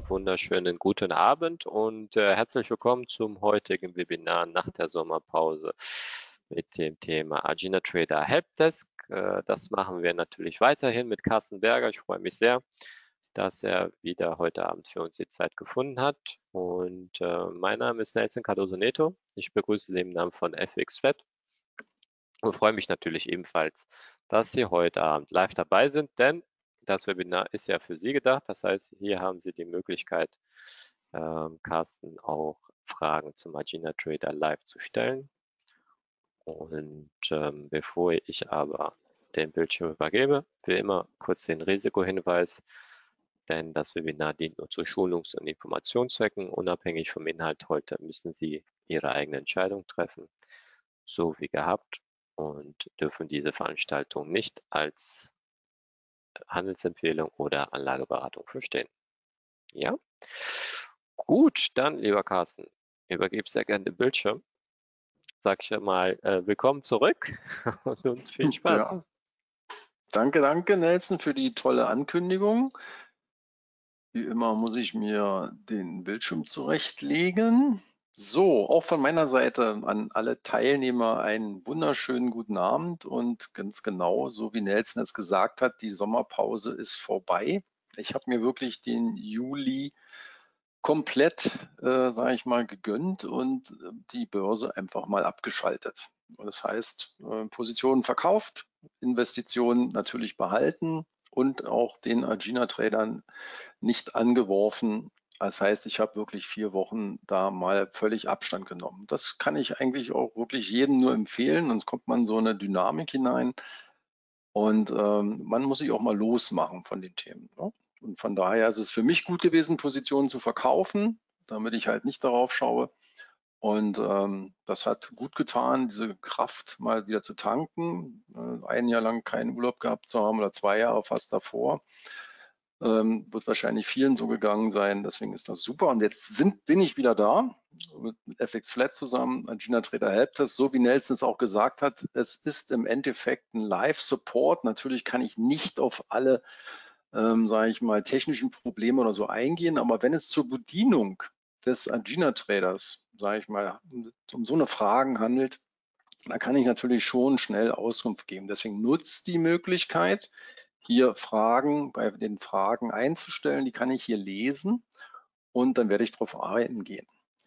einen wunderschönen guten Abend und herzlich willkommen zum heutigen Webinar nach der Sommerpause mit dem Thema Agina Trader Helpdesk. Das machen wir natürlich weiterhin mit Carsten Berger. Ich freue mich sehr, dass er wieder heute Abend für uns die Zeit gefunden hat. Und mein Name ist Nelson Cardoso Neto. Ich begrüße Sie im Namen von FX Flat und freue mich natürlich ebenfalls, dass Sie heute Abend live dabei sind, denn das Webinar ist ja für Sie gedacht. Das heißt, hier haben Sie die Möglichkeit, Carsten auch Fragen zum Agina Trader live zu stellen. Und bevor ich aber den Bildschirm übergebe, wie immer kurz den Risikohinweis, denn das Webinar dient nur zu Schulungs- und Informationszwecken. Unabhängig vom Inhalt heute müssen Sie Ihre eigene Entscheidung treffen, so wie gehabt, und dürfen diese Veranstaltung nicht als Handelsempfehlung oder Anlageberatung verstehen. Ja? Gut, dann, lieber Carsten, übergebe sehr gerne den Bildschirm. Sag ich mal, willkommen zurück und viel Spaß. Ja. Danke, Nelson, für die tolle Ankündigung. Wie immer muss ich mir den Bildschirm zurechtlegen. So, auch von meiner Seite an alle Teilnehmer einen wunderschönen guten Abend und ganz genau, so wie Nelson es gesagt hat, die Sommerpause ist vorbei. Ich habe mir wirklich den Juli komplett, sage ich mal, gegönnt und die Börse einfach mal abgeschaltet. Und das heißt, Positionen verkauft, Investitionen natürlich behalten und auch den Agina-Tradern nicht angeworfen. Das heißt, ich habe wirklich 4 Wochen da mal völlig Abstand genommen. Das kann ich eigentlich auch wirklich jedem nur empfehlen, sonst kommt man so eine Dynamik hinein und man muss sich auch mal losmachen von den Themen. Ne? Und von daher ist es für mich gut gewesen, Positionen zu verkaufen, damit ich halt nicht darauf schaue. Und das hat gut getan, diese Kraft mal wieder zu tanken. Ein Jahr lang keinen Urlaub gehabt zu haben oder 2 Jahre fast davor. Wird wahrscheinlich vielen so gegangen sein. Deswegen ist das super. Und jetzt bin ich wieder da mit FX Flat zusammen, Agina Trader Helpdesk. So wie Nelson es auch gesagt hat, es ist im Endeffekt ein Live-Support. Natürlich kann ich nicht auf alle, sage ich mal, technischen Probleme oder so eingehen. Aber wenn es zur Bedienung des Agina Traders, sage ich mal, um so eine Fragen handelt, da kann ich natürlich schon schnell Auskunft geben. Deswegen nutzt die Möglichkeit, hier Fragen bei den Fragen einzustellen. Die kann ich hier lesen und dann werde ich darauf eingehen.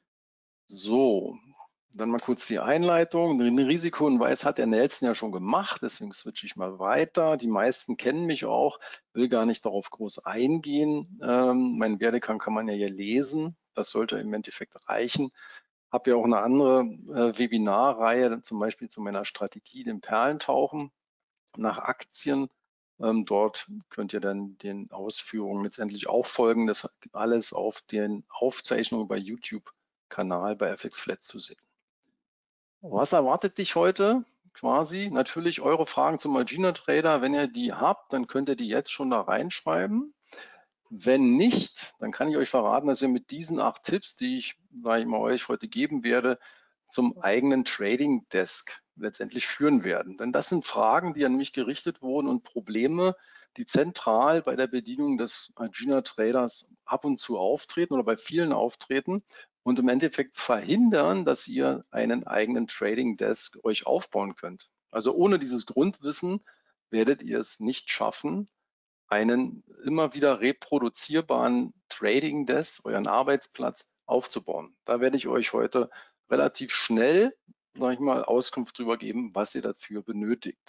So, dann mal kurz die Einleitung. Den Risikohinweis hat der Nelson ja schon gemacht, deswegen switche ich mal weiter. Die meisten kennen mich auch, will gar nicht darauf groß eingehen. Mein Werdegang kann man ja hier lesen. Das sollte im Endeffekt reichen. Habe ja auch eine andere Webinarreihe, zum Beispiel zu meiner Strategie, dem Perlentauchen nach Aktien. Dort könnt ihr dann den Ausführungen letztendlich auch folgen. Das alles auf den Aufzeichnungen bei YouTube-Kanal bei FX Flat zu sehen. Was erwartet dich heute? Quasi natürlich eure Fragen zum Agina Trader. Wenn ihr die habt, dann könnt ihr die jetzt schon da reinschreiben. Wenn nicht, dann kann ich euch verraten, dass wir mit diesen 8 Tipps, die ich, sage ich mal, euch heute geben werde, zum eigenen Trading Desk letztendlich führen werden. Denn das sind Fragen, die an mich gerichtet wurden und Probleme, die zentral bei der Bedienung des Agina Traders ab und zu auftreten oder bei vielen auftreten und im Endeffekt verhindern, dass ihr einen eigenen Trading Desk euch aufbauen könnt. Also ohne dieses Grundwissen werdet ihr es nicht schaffen, einen immer wieder reproduzierbaren Trading Desk, euren Arbeitsplatz aufzubauen. Da werde ich euch heute relativ schnell, sage ich mal, Auskunft darüber geben, was ihr dafür benötigt.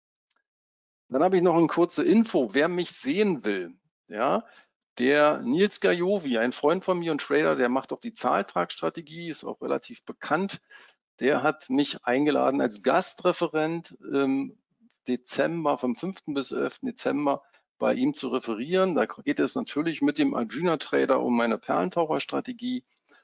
Dann habe ich noch eine kurze Info, wer mich sehen will. Ja, der Nils Gajovi, ein Freund von mir und Trader, der macht auch die Zahltragsstrategie, ist auch relativ bekannt. Der hat mich eingeladen als Gastreferent im Dezember, vom 5. bis 11. Dezember bei ihm zu referieren. Da geht es natürlich mit dem Agina Trader um meine Perlentaucherstrategie.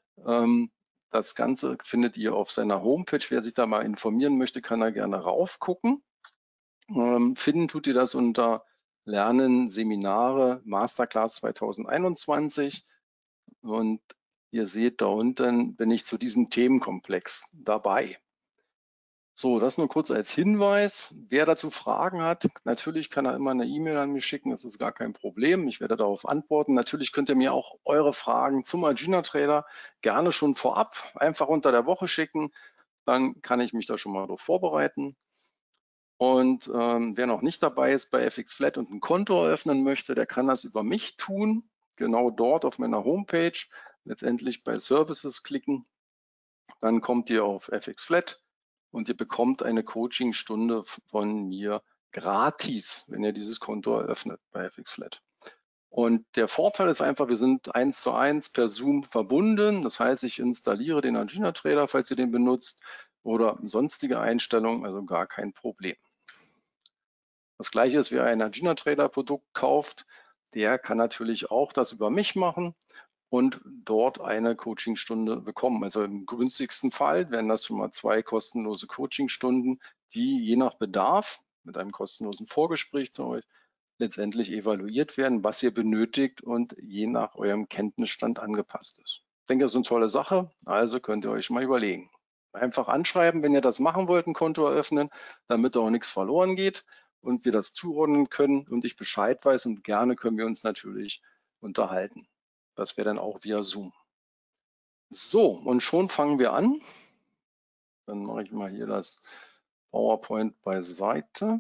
Das Ganze findet ihr auf seiner Homepage. Wer sich da mal informieren möchte, kann da gerne raufgucken. Finden tut ihr das unter Lernen, Seminare, Masterclass 2021. Und ihr seht da unten bin ich zu diesem Themenkomplex dabei. So, das nur kurz als Hinweis. Wer dazu Fragen hat, natürlich kann er immer eine E-Mail an mich schicken, das ist gar kein Problem. Ich werde darauf antworten. Natürlich könnt ihr mir auch eure Fragen zum Agina Trader gerne schon vorab einfach unter der Woche schicken. Dann kann ich mich da schon mal darauf vorbereiten. Und wer noch nicht dabei ist bei FX Flat und ein Konto eröffnen möchte, der kann das über mich tun. Genau dort auf meiner Homepage. Letztendlich bei Services klicken. Dann kommt ihr auf FX Flat und ihr bekommt eine Coachingstunde von mir gratis, wenn ihr dieses Konto eröffnet bei FX Flat. Und der Vorteil ist einfach, wir sind 1:1 per Zoom verbunden. Das heißt, ich installiere den Agina Trader, falls ihr den benutzt, oder sonstige Einstellungen, also gar kein Problem. Das gleiche ist, wer ein Agina Trader Produkt kauft, der kann natürlich auch das über mich machen und dort eine Coachingstunde bekommen. Also im günstigsten Fall wären das schon mal 2 kostenlose Coachingstunden, die je nach Bedarf mit einem kostenlosen Vorgespräch zu euch letztendlich evaluiert werden, was ihr benötigt und je nach eurem Kenntnisstand angepasst ist. Ich denke, das ist eine tolle Sache, also könnt ihr euch mal überlegen. Einfach anschreiben, wenn ihr das machen wollt, ein Konto eröffnen, damit auch nichts verloren geht und wir das zuordnen können und ich Bescheid weiß, und gerne können wir uns natürlich unterhalten. Das wäre dann auch via Zoom. So, und schon fangen wir an. Dann mache ich mal hier das PowerPoint beiseite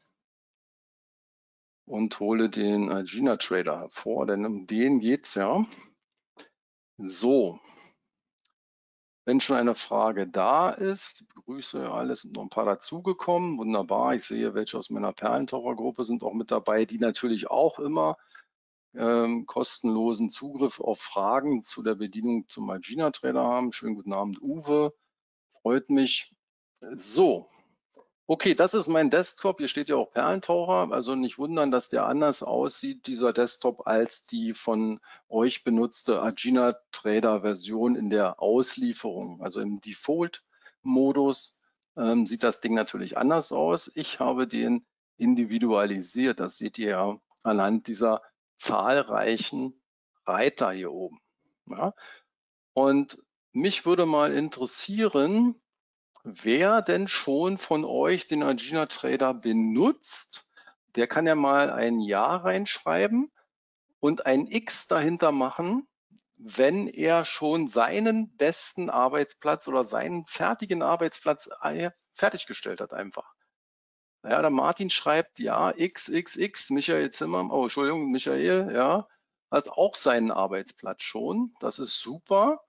und hole den Agina Trader hervor, denn um den geht es ja. So, wenn schon eine Frage da ist, begrüße alles, sind noch ein paar dazugekommen. Wunderbar, ich sehe, welche aus meiner Perlentauchergruppe sind auch mit dabei, die natürlich auch immer kostenlosen Zugriff auf Fragen zu der Bedienung zum Agina Trader haben. Schönen guten Abend, Uwe. Freut mich. So, okay, das ist mein Desktop. Hier steht ja auch Perlentaucher. Also nicht wundern, dass der anders aussieht, dieser Desktop, als die von euch benutzte Agina Trader Version in der Auslieferung. Also im Default-Modus sieht das Ding natürlich anders aus. Ich habe den individualisiert. Das seht ihr ja anhand dieser zahlreichen Reiter hier oben. Ja? Und mich würde mal interessieren, wer denn schon von euch den Agina Trader benutzt, der kann ja mal ein Ja reinschreiben und ein X dahinter machen, wenn er schon seinen besten Arbeitsplatz oder seinen fertigen Arbeitsplatz fertiggestellt hat einfach. Ja, der Martin schreibt ja XXX, Michael Zimmer, oh Entschuldigung, Michael, ja, hat auch seinen Arbeitsplatz schon. Das ist super.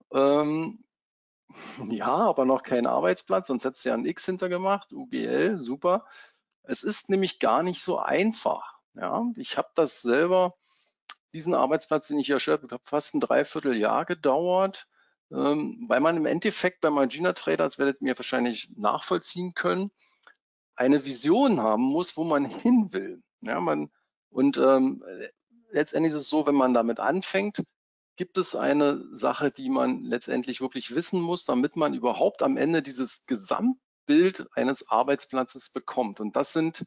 Ja, aber noch kein Arbeitsplatz, sonst hättest du ja ein X hintergemacht, UGL, super. Es ist nämlich gar nicht so einfach. Ja, ich habe das selber, diesen Arbeitsplatz, den ich hier erstellt habe, fast ein Dreivierteljahr gedauert, weil man im Endeffekt beim Agina Trader, das werdet ihr mir wahrscheinlich nachvollziehen können, eine Vision haben muss, wo man hin will. Ja, und letztendlich ist es so, wenn man damit anfängt, gibt es eine Sache, die man letztendlich wirklich wissen muss, damit man überhaupt am Ende dieses Gesamtbild eines Arbeitsplatzes bekommt. Und das sind,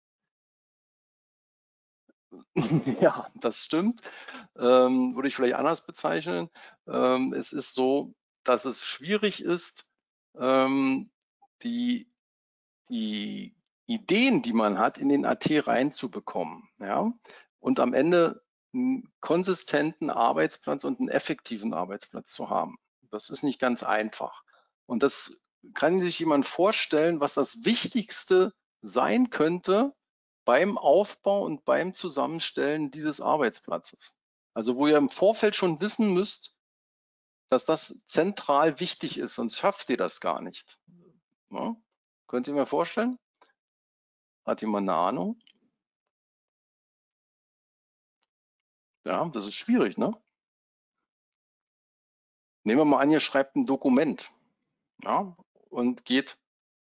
ja, das stimmt, würde ich vielleicht anders bezeichnen. Es ist so, dass es schwierig ist, die die Ideen, die man hat, in den AT reinzubekommen. Ja? Und am Ende einen konsistenten Arbeitsplatz und einen effektiven Arbeitsplatz zu haben. Das ist nicht ganz einfach. Und das kann sich jemand vorstellen, was das Wichtigste sein könnte beim Aufbau und beim Zusammenstellen dieses Arbeitsplatzes. Also wo ihr im Vorfeld schon wissen müsst, dass das zentral wichtig ist, sonst schafft ihr das gar nicht. Ja? Könnt ihr mir vorstellen? Hat jemand eine Ahnung? Ja, das ist schwierig, ne? Nehmen wir mal an, ihr schreibt ein Dokument, ja, und geht,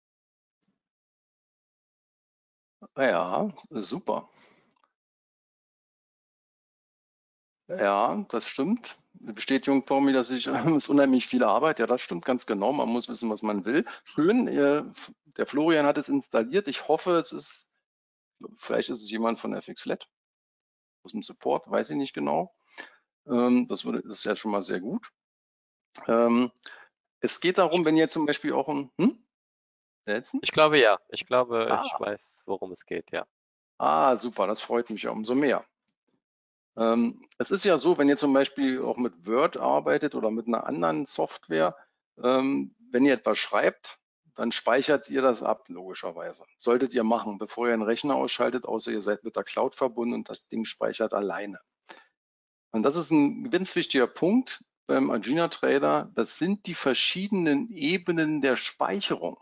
ja, super. Ja, das stimmt. Die Bestätigung, Tommy, dass ich, ist unheimlich viel Arbeit. Ja, das stimmt ganz genau. Man muss wissen, was man will. Schön, der Florian hat es installiert. Ich hoffe, es ist, vielleicht ist es jemand von FX Flat aus dem Support, weiß ich nicht genau. Das ist ja schon mal sehr gut. Es geht darum, wenn ihr zum Beispiel auch ein, Nelson? Ich glaube ja. Ich glaube, ich Ah, weiß, worum es geht, ja. super, das freut mich ja umso mehr. Es ist ja so, wenn ihr zum Beispiel auch mit Word arbeitet oder mit einer anderen Software, wenn ihr etwas schreibt, dann speichert ihr das ab, logischerweise. Solltet ihr machen, bevor ihr einen Rechner ausschaltet, außer ihr seid mit der Cloud verbunden und das Ding speichert alleine. Und das ist ein ganz wichtiger Punkt beim Agena Trader. Das sind die verschiedenen Ebenen der Speicherung.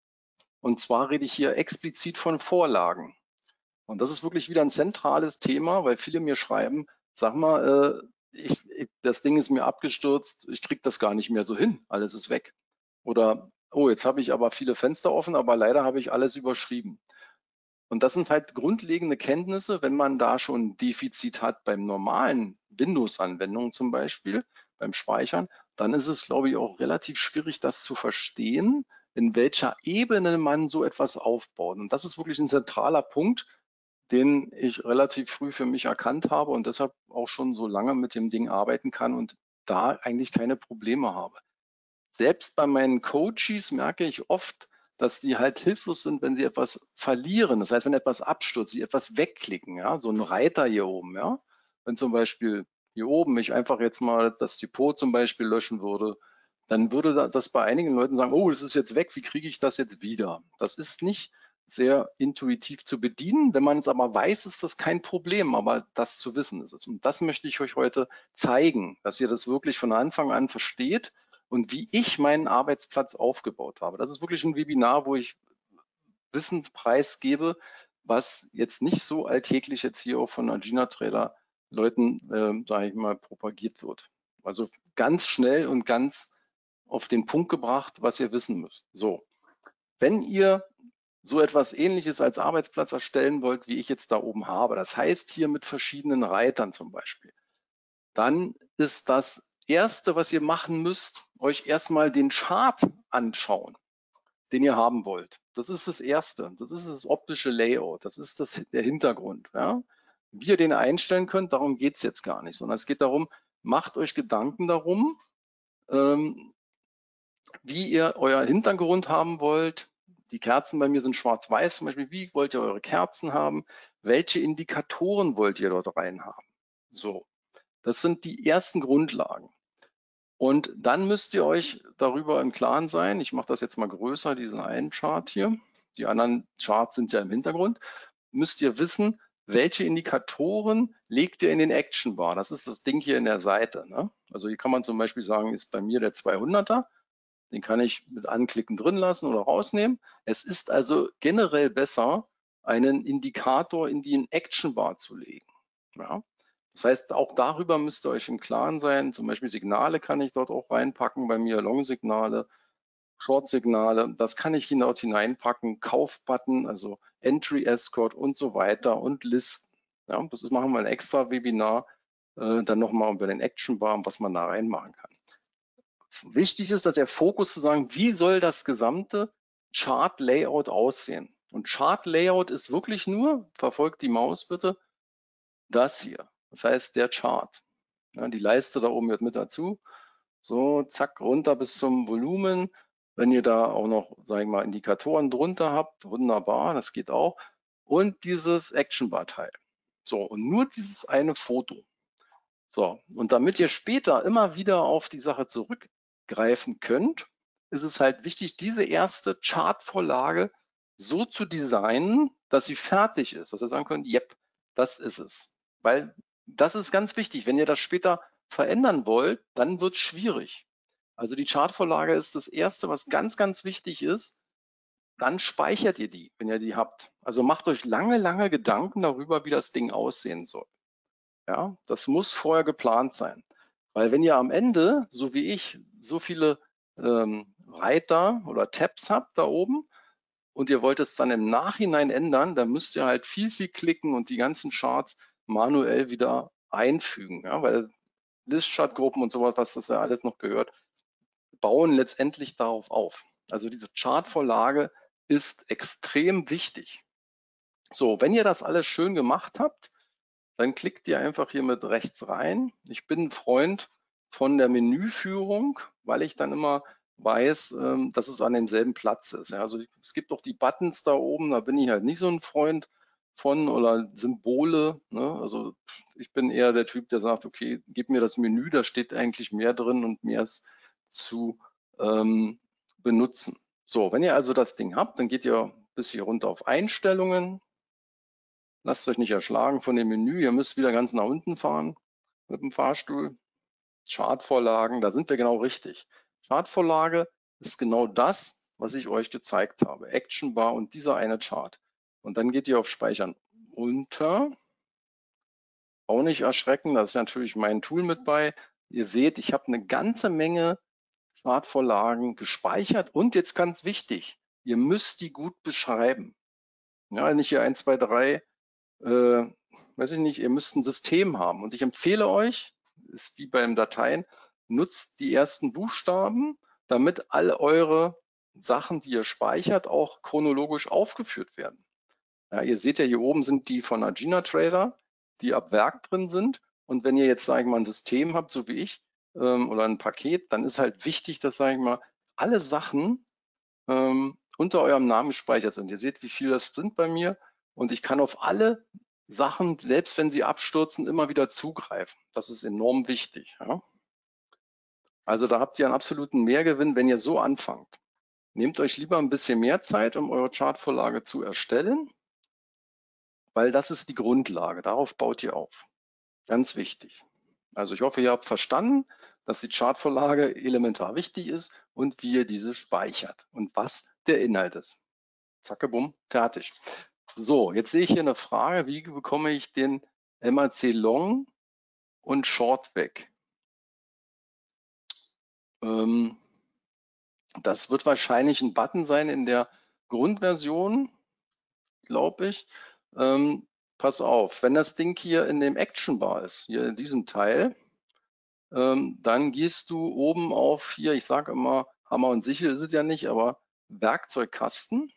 Und zwar rede ich hier explizit von Vorlagen. Und das ist wirklich wieder ein zentrales Thema, weil viele mir schreiben, sag mal, das Ding ist mir abgestürzt, ich kriege das gar nicht mehr so hin, alles ist weg. Oder, oh, jetzt habe ich aber viele Fenster offen, aber leider habe ich alles überschrieben. Und das sind halt grundlegende Kenntnisse, wenn man da schon ein Defizit hat beim normalen Windows-Anwendungen zum Beispiel, beim Speichern, dann ist es, glaube ich, auch relativ schwierig, das zu verstehen, in welcher Ebene man so etwas aufbaut. Und das ist wirklich ein zentraler Punkt, den ich relativ früh für mich erkannt habe und deshalb auch schon so lange mit dem Ding arbeiten kann und da eigentlich keine Probleme habe. Selbst bei meinen Coaches merke ich oft, dass die halt hilflos sind, wenn sie etwas verlieren. Das heißt, wenn etwas abstürzt, sie etwas wegklicken, ja, so ein Reiter hier oben, ja. Wenn zum Beispiel hier oben ich einfach jetzt mal das Depot zum Beispiel löschen würde, dann würde das bei einigen Leuten sagen, oh, das ist jetzt weg, wie kriege ich das jetzt wieder? Das ist nicht sehr intuitiv zu bedienen. Wenn man es aber weiß, ist das kein Problem, aber das zu wissen ist es. Und das möchte ich euch heute zeigen, dass ihr das wirklich von Anfang an versteht und wie ich meinen Arbeitsplatz aufgebaut habe. Das ist wirklich ein Webinar, wo ich Wissen preisgebe, was jetzt nicht so alltäglich jetzt hier auch von Agena Trader Leuten, sage ich mal, propagiert wird. Also ganz schnell und ganz auf den Punkt gebracht, was ihr wissen müsst. So, wenn ihr so etwas Ähnliches als Arbeitsplatz erstellen wollt, wie ich jetzt da oben habe, das heißt hier mit verschiedenen Reitern zum Beispiel, dann ist das Erste, was ihr machen müsst, euch erstmal den Chart anschauen, den ihr haben wollt. Das ist das Erste. Das ist das optische Layout. Das ist der Hintergrund. Ja? Wie ihr den einstellen könnt, darum geht es jetzt gar nicht, sondern es geht darum, macht euch Gedanken darum, wie ihr euer Hintergrund haben wollt. Die Kerzen bei mir sind schwarz-weiß zum Beispiel. Wie wollt ihr eure Kerzen haben? Welche Indikatoren wollt ihr dort rein haben? So, das sind die ersten Grundlagen. Und dann müsst ihr euch darüber im Klaren sein. Ich mache das jetzt mal größer, diesen einen Chart hier. Die anderen Charts sind ja im Hintergrund. Müsst ihr wissen, welche Indikatoren legt ihr in den Action Bar? Das ist das Ding hier in der Seite. Ne? Also hier kann man zum Beispiel sagen, ist bei mir der 200er. Den kann ich mit Anklicken drin lassen oder rausnehmen. Es ist also generell besser, einen Indikator in die Action Bar zu legen. Ja? Das heißt, auch darüber müsst ihr euch im Klaren sein. Zum Beispiel Signale kann ich dort auch reinpacken, bei mir Long-Signale, Short-Signale. Das kann ich dort hineinpacken, Kaufbutton, also Entry Escort und so weiter und Listen. Ja, das machen wir ein extra Webinar dann nochmal über den Action Bar, was man da reinmachen kann. Wichtig ist, dass der Fokus zu sagen, wie soll das gesamte Chart-Layout aussehen? Und Chart-Layout ist wirklich nur, verfolgt die Maus bitte, das hier. Das heißt, der Chart. Ja, die Leiste da oben gehört mit dazu. So, zack, runter bis zum Volumen. Wenn ihr da auch noch, sage ich mal, Indikatoren drunter habt, wunderbar, das geht auch. Und dieses Action Bar Teil. So, und nur dieses eine Foto. So, und damit ihr später immer wieder auf die Sache zurückgreifen könnt, ist es halt wichtig, diese erste Chartvorlage so zu designen, dass sie fertig ist, dass ihr sagen könnt, yep, das ist es. Weil das ist ganz wichtig. Wenn ihr das später verändern wollt, dann wird es schwierig. Also die Chartvorlage ist das Erste, was ganz, ganz wichtig ist. Dann speichert ihr die, wenn ihr die habt. Also macht euch lange, lange Gedanken darüber, wie das Ding aussehen soll. Ja, das muss vorher geplant sein. Weil wenn ihr am Ende, so wie ich, so viele Reiter oder Tabs habt da oben und ihr wollt es dann im Nachhinein ändern, dann müsst ihr halt viel, viel klicken und die ganzen Charts manuell wieder einfügen. Ja, weil List-Chart-Gruppen und sowas, was das ja alles noch gehört, bauen letztendlich darauf auf. Also diese Chartvorlage ist extrem wichtig. So, wenn ihr das alles schön gemacht habt, dann klickt ihr einfach hier mit rechts rein. Ich bin ein Freund von der Menüführung, weil ich dann immer weiß, dass es an demselben Platz ist. Ja, also es gibt auch die Buttons da oben, da bin ich halt nicht so ein Freund von, oder Symbole. Ne? Also ich bin eher der Typ, der sagt, okay, gib mir das Menü, da steht eigentlich mehr drin und mehr ist zu benutzen. So, wenn ihr also das Ding habt, dann geht ihr bis hier runter auf Einstellungen. Lasst euch nicht erschlagen von dem Menü. Ihr müsst wieder ganz nach unten fahren mit dem Fahrstuhl. Chartvorlagen, da sind wir genau richtig. Chartvorlage ist genau das, was ich euch gezeigt habe. Action Bar und dieser eine Chart. Und dann geht ihr auf Speichern unter. Auch nicht erschrecken, da ist natürlich mein Tool mit bei. Ihr seht, ich habe eine ganze Menge Chartvorlagen gespeichert und jetzt ganz wichtig, ihr müsst die gut beschreiben. Ja, nicht hier 1, 2, 3, weiß ich nicht, ihr müsst ein System haben. Und ich empfehle euch, ist wie beim Dateien, nutzt die ersten Buchstaben, damit all eure Sachen, die ihr speichert, auch chronologisch aufgeführt werden. Ja, ihr seht ja, hier oben sind die von Agina Trader, die ab Werk drin sind. Und wenn ihr jetzt, sage ich mal, ein System habt, so wie ich, oder ein Paket, dann ist halt wichtig, dass, sage ich mal, alle Sachen unter eurem Namen gespeichert sind. Ihr seht, wie viel das sind bei mir. Und ich kann auf alle Sachen, selbst wenn sie abstürzen, immer wieder zugreifen. Das ist enorm wichtig. Ja? Also da habt ihr einen absoluten Mehrgewinn, wenn ihr so anfangt. Nehmt euch lieber ein bisschen mehr Zeit, um eure Chartvorlage zu erstellen, weil das ist die Grundlage. Darauf baut ihr auf. Ganz wichtig. Also ich hoffe, ihr habt verstanden, dass die Chartvorlage elementar wichtig ist und wie ihr diese speichert und was der Inhalt ist. Zacke, bumm, fertig. So, jetzt sehe ich hier eine Frage, wie bekomme ich den MAC Long und Short weg? Das wird wahrscheinlich ein Button sein in der Grundversion, glaube ich. Pass auf, wenn das Ding hier in dem Action Bar ist, hier in diesem Teil, dann gehst du oben auf hier, ich sage immer, Hammer und Sichel ist es ja nicht, aber Werkzeugkasten.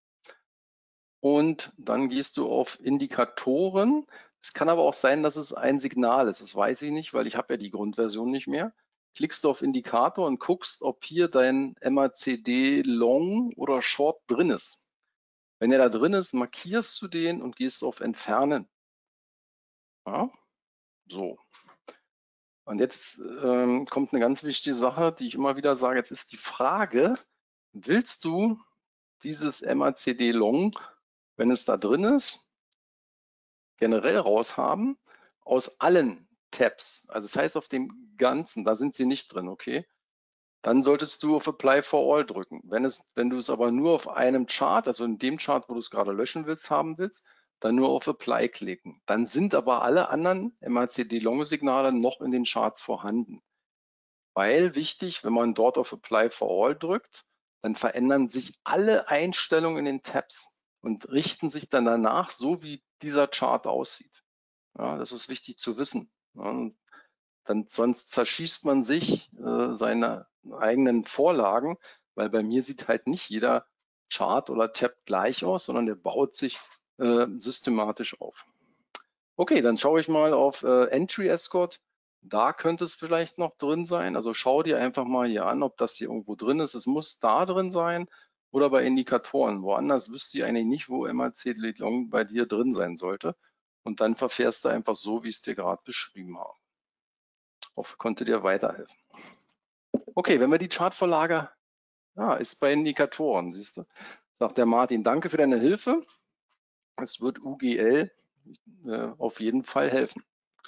Und dann gehst du auf Indikatoren. Es kann aber auch sein, dass es ein Signal ist. Das weiß ich nicht, weil ich habe ja die Grundversion nicht mehr. Klickst du auf Indikator und guckst, ob hier dein MACD Long oder Short drin ist. Wenn er da drin ist, markierst du den und gehst auf Entfernen. Ja, so. Und jetzt kommt eine ganz wichtige Sache, die ich immer wieder sage. Jetzt ist die Frage, willst du dieses MACD Long, wenn es da drin ist, generell raushaben aus allen Tabs? Also das heißt auf dem ganzen, da sind sie nicht drin, okay? Dann solltest du auf Apply for All drücken. Wenn du es aber nur auf einem Chart, also in dem Chart, wo du es gerade löschen willst, haben willst, dann nur auf Apply klicken. Dann sind aber alle anderen MACD-Long-Signale noch in den Charts vorhanden. Weil wichtig, wenn man dort auf Apply for All drückt, dann verändern sich alle Einstellungen in den Tabs und richten sich dann danach, so wie dieser Chart aussieht. Ja, das ist wichtig zu wissen. Ja, dann sonst zerschießt man sich seine eigenen Vorlagen, weil bei mir sieht halt nicht jeder Chart oder Tab gleich aus, sondern der baut sich systematisch auf. Okay, dann schaue ich mal auf Entry Escort. Da könnte es vielleicht noch drin sein. Also schau dir einfach mal hier an, ob das hier irgendwo drin ist. Es muss da drin sein oder bei Indikatoren. Woanders wüsste ich eigentlich nicht, wo MAC Long bei dir drin sein sollte. Und dann verfährst du einfach so, wie ich es dir gerade beschrieben habe. Ich hoffe, konnte dir weiterhelfen. Okay, wenn wir die Chartvorlage, ist bei Indikatoren, siehst du, sagt der Martin, danke für deine Hilfe. Es wird UGL auf jeden Fall helfen.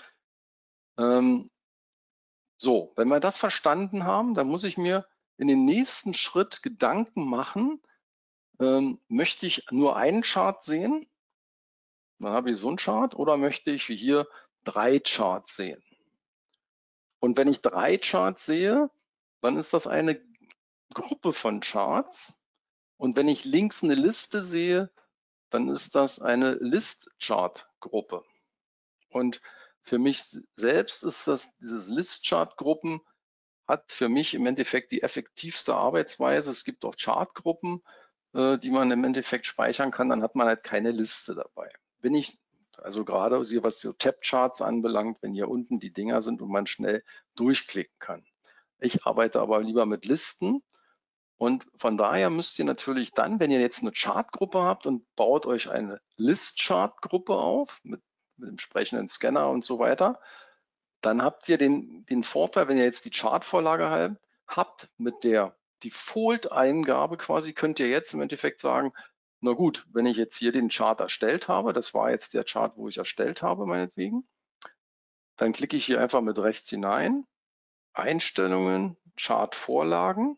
So, wenn wir das verstanden haben, dann muss ich mir in den nächsten Schritt Gedanken machen, möchte ich nur einen Chart sehen? Dann habe ich so einen Chart oder möchte ich wie hier 3 Charts sehen? Und wenn ich 3 Charts sehe, dann ist das eine Gruppe von Charts. Und wenn ich links eine Liste sehe, dann ist das eine List-Chart-Gruppe. Und für mich selbst ist das, dieses List-Chart-Gruppen hat für mich im Endeffekt die effektivste Arbeitsweise. Es gibt auch Chartgruppen, die man im Endeffekt speichern kann, dann hat man halt keine Liste dabei. Bin ich also gerade hier, was so Tab-Charts anbelangt, wenn hier unten die Dinger sind und man schnell durchklicken kann. Ich arbeite aber lieber mit Listen Und von daher müsst ihr natürlich dann, wenn ihr jetzt eine Chartgruppe habt und baut euch eine List-Chart-Gruppe auf mit entsprechenden Scanner und so weiter, dann habt ihr den Vorteil, wenn ihr jetzt die Chartvorlage habt, mit der Default-Eingabe quasi, könnt ihr jetzt im Endeffekt sagen, na gut, wenn ich jetzt hier den Chart erstellt habe, das war jetzt der Chart, wo ich erstellt habe, meinetwegen, dann klicke ich hier einfach mit rechts hinein, Einstellungen, Chartvorlagen,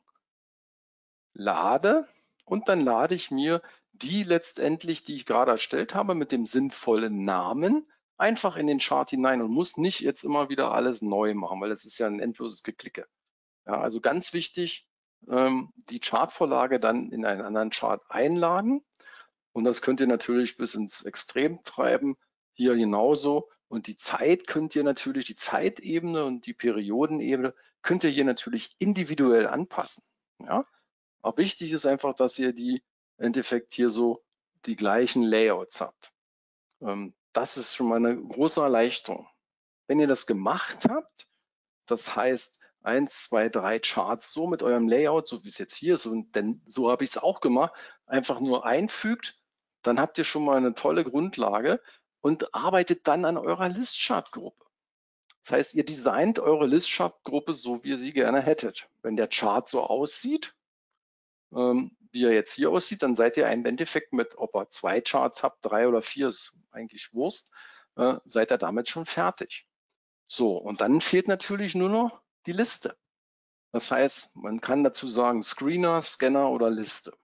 lade und dann lade ich mir die letztendlich, die ich gerade erstellt habe, mit dem sinnvollen Namen einfach in den Chart hinein und muss nicht jetzt immer wieder alles neu machen, weil das ist ja ein endloses Geklicke. Ja, also ganz wichtig, die Chartvorlage dann in einen anderen Chart einladen und das könnt ihr natürlich bis ins Extrem treiben, hier genauso. Und die Zeit könnt ihr natürlich, die Zeitebene und die Periodenebene könnt ihr hier natürlich individuell anpassen. Ja? Auch wichtig ist einfach, dass ihr die im Endeffekt hier so die gleichen Layouts habt. Das ist schon mal eine große Erleichterung. Wenn ihr das gemacht habt, das heißt 1, 2, 3 Charts so mit eurem Layout, so wie es jetzt hier ist, und denn so habe ich es auch gemacht, einfach nur einfügt, dann habt ihr schon mal eine tolle Grundlage und arbeitet dann an eurer List-Chart-Gruppe. Das heißt, ihr designt eure List-Chart-Gruppe so, wie ihr sie gerne hättet. Wenn der Chart so aussieht, wie er jetzt hier aussieht, dann seid ihr im Endeffekt mit, ob ihr 2 Charts habt, 3 oder 4, ist eigentlich Wurst, seid ihr damit schon fertig. So, und dann fehlt natürlich nur noch die Liste. Das heißt, man kann dazu sagen Screener, Scanner oder Liste.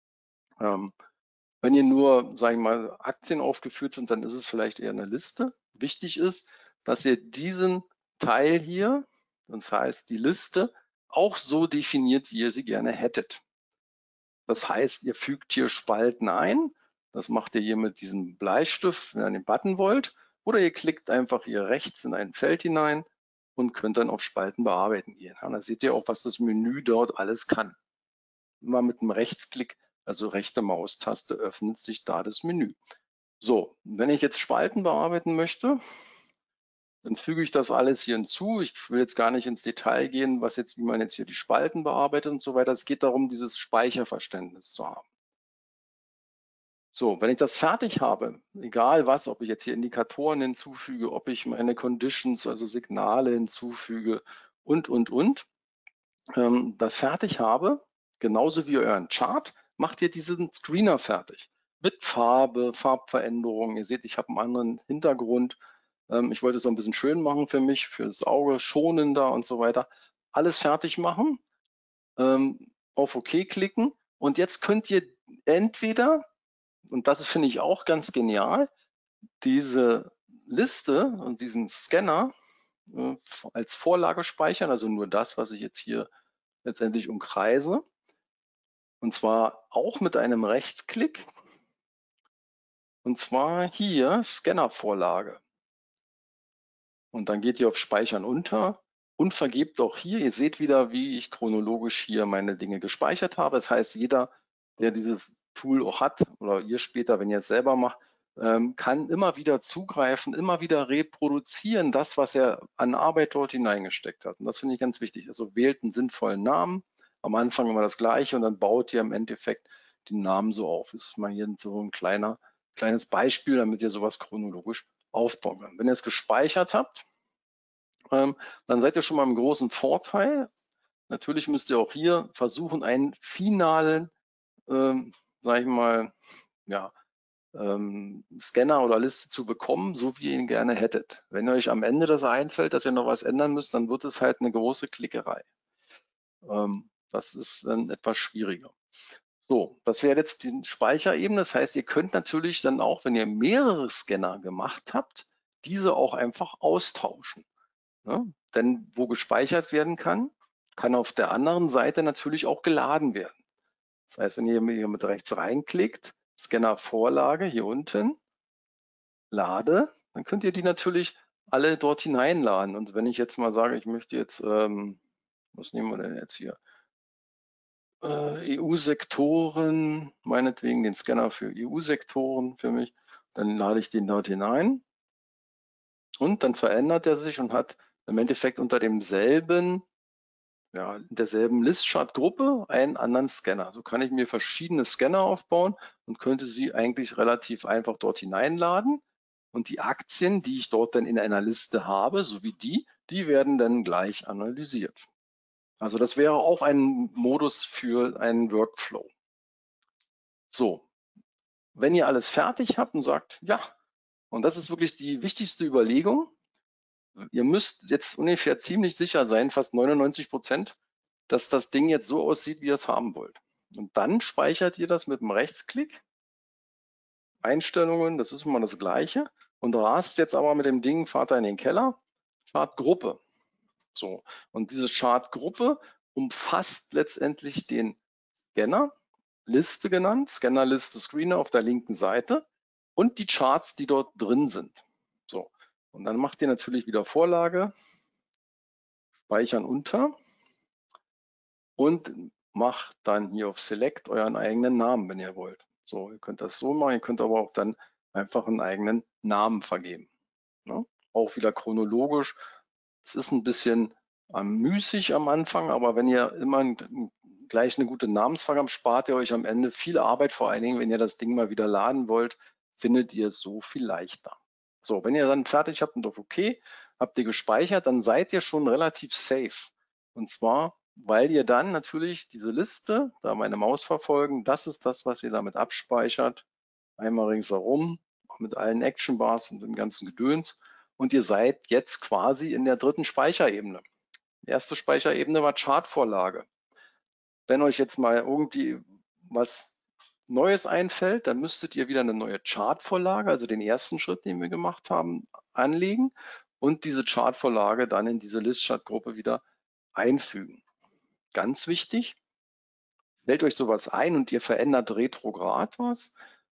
Wenn ihr nur, sage ich mal, Aktien aufgeführt sind, dann ist es vielleicht eher eine Liste. Wichtig ist, dass ihr diesen Teil hier, das heißt die Liste, auch so definiert, wie ihr sie gerne hättet. Das heißt, ihr fügt hier Spalten ein. Das macht ihr hier mit diesem Bleistift, wenn ihr den Button wollt. Oder ihr klickt einfach hier rechts in ein Feld hinein und könnt dann auf Spalten bearbeiten gehen. Und da seht ihr auch, was das Menü dort alles kann. Immer mit einem Rechtsklick, also rechte Maustaste, öffnet sich da das Menü. So, wenn ich jetzt Spalten bearbeiten möchte, dann füge ich das alles hier hinzu. Ich will jetzt gar nicht ins Detail gehen, wie man jetzt hier die Spalten bearbeitet und so weiter. Es geht darum, dieses Speicherverständnis zu haben. So, wenn ich das fertig habe, egal was, ob ich jetzt hier Indikatoren hinzufüge, ob ich meine Conditions, also Signale hinzufüge und, das fertig habe, genauso wie euren Chart, macht ihr diesen Screener fertig. Mit Farbe, Farbveränderungen. Ihr seht, ich habe einen anderen Hintergrund. Ich wollte es so ein bisschen schön machen für mich, für das Auge, schonender und so weiter. Alles fertig machen, auf OK klicken und jetzt könnt ihr entweder, und das finde ich auch ganz genial, diese Liste und diesen Scanner als Vorlage speichern, also nur das, was ich jetzt hier letztendlich umkreise. Und zwar auch mit einem Rechtsklick. Und zwar hier Scannervorlage. Und dann geht ihr auf Speichern unter und vergebt auch hier. Ihr seht wieder, wie ich chronologisch hier meine Dinge gespeichert habe. Das heißt, jeder, der dieses Tool auch hat oder ihr später, wenn ihr es selber macht, kann immer wieder zugreifen, immer wieder reproduzieren, das, was er an Arbeit dort hineingesteckt hat. Und das finde ich ganz wichtig. Also wählt einen sinnvollen Namen. Am Anfang immer das Gleiche und dann baut ihr im Endeffekt den Namen so auf. Das ist mal hier so ein kleines Beispiel, damit ihr sowas chronologisch aufbauen könnt. Wenn ihr es gespeichert habt, dann seid ihr schon mal im großen Vorteil. Natürlich müsst ihr auch hier versuchen, einen finalen, sage ich mal, ja, Scanner oder Liste zu bekommen, so wie ihr ihn gerne hättet. Wenn euch am Ende das einfällt, dass ihr noch was ändern müsst, dann wird es halt eine große Klickerei. Das ist dann etwas schwieriger. So, das wäre jetzt die Speicherebene. Das heißt, ihr könnt natürlich dann auch, wenn ihr mehrere Scanner gemacht habt, diese auch einfach austauschen. Ne? Denn wo gespeichert werden kann, kann auf der anderen Seite natürlich auch geladen werden. Das heißt, wenn ihr hier mit rechts reinklickt, Scanner-Vorlage hier unten, lade, dann könnt ihr die natürlich alle dort hineinladen. Und wenn ich jetzt mal sage, ich möchte jetzt, was nehmen wir denn jetzt hier? EU-Sektoren, meinetwegen den Scanner für EU-Sektoren für mich, dann lade ich den dort hinein und dann verändert er sich und hat im Endeffekt unter demselben ja, in derselben Listchart-Gruppe einen anderen Scanner. So kann ich mir verschiedene Scanner aufbauen und könnte sie eigentlich relativ einfach dort hineinladen. Und die Aktien, die ich dort dann in einer Liste habe, sowie die werden dann gleich analysiert. Also das wäre auch ein Modus für einen Workflow. So, wenn ihr alles fertig habt und sagt, ja, und das ist wirklich die wichtigste Überlegung, ihr müsst jetzt ungefähr ziemlich sicher sein, fast 99%, dass das Ding jetzt so aussieht, wie ihr es haben wollt. Und dann speichert ihr das mit einem Rechtsklick. Einstellungen, das ist immer das Gleiche. Und rast jetzt aber mit dem Ding, fahrt da in den Keller, Chartgruppe. So, und diese Chartgruppe umfasst letztendlich den Scanner, Liste genannt, Scannerliste Screener auf der linken Seite und die Charts, die dort drin sind. So, und dann macht ihr natürlich wieder Vorlage, speichern unter und macht dann hier auf Select euren eigenen Namen, wenn ihr wollt. So, ihr könnt das so machen, ihr könnt aber auch dann einfach einen eigenen Namen vergeben. Ne? Auch wieder chronologisch. Es ist ein bisschen müßig am Anfang, aber wenn ihr immer gleich eine gute Namensvergabe habt, spart ihr euch am Ende viel Arbeit, vor allen Dingen, wenn ihr das Ding mal wieder laden wollt, findet ihr es so viel leichter. So, wenn ihr dann fertig habt und auf OK, habt ihr gespeichert, dann seid ihr schon relativ safe. Und zwar, weil ihr dann natürlich diese Liste, da meine Maus verfolgen, das ist das, was ihr damit abspeichert. Einmal ringsherum, mit allen Action Bars und dem ganzen Gedöns. Und ihr seid jetzt quasi in der dritten Speicherebene. Die erste Speicherebene war Chartvorlage. Wenn euch jetzt mal irgendwie was Neues einfällt, dann müsstet ihr wieder eine neue Chartvorlage, also den ersten Schritt, den wir gemacht haben, anlegen und diese Chartvorlage dann in diese Listchart-Gruppe wieder einfügen. Ganz wichtig, fällt euch sowas ein und ihr verändert retrograd was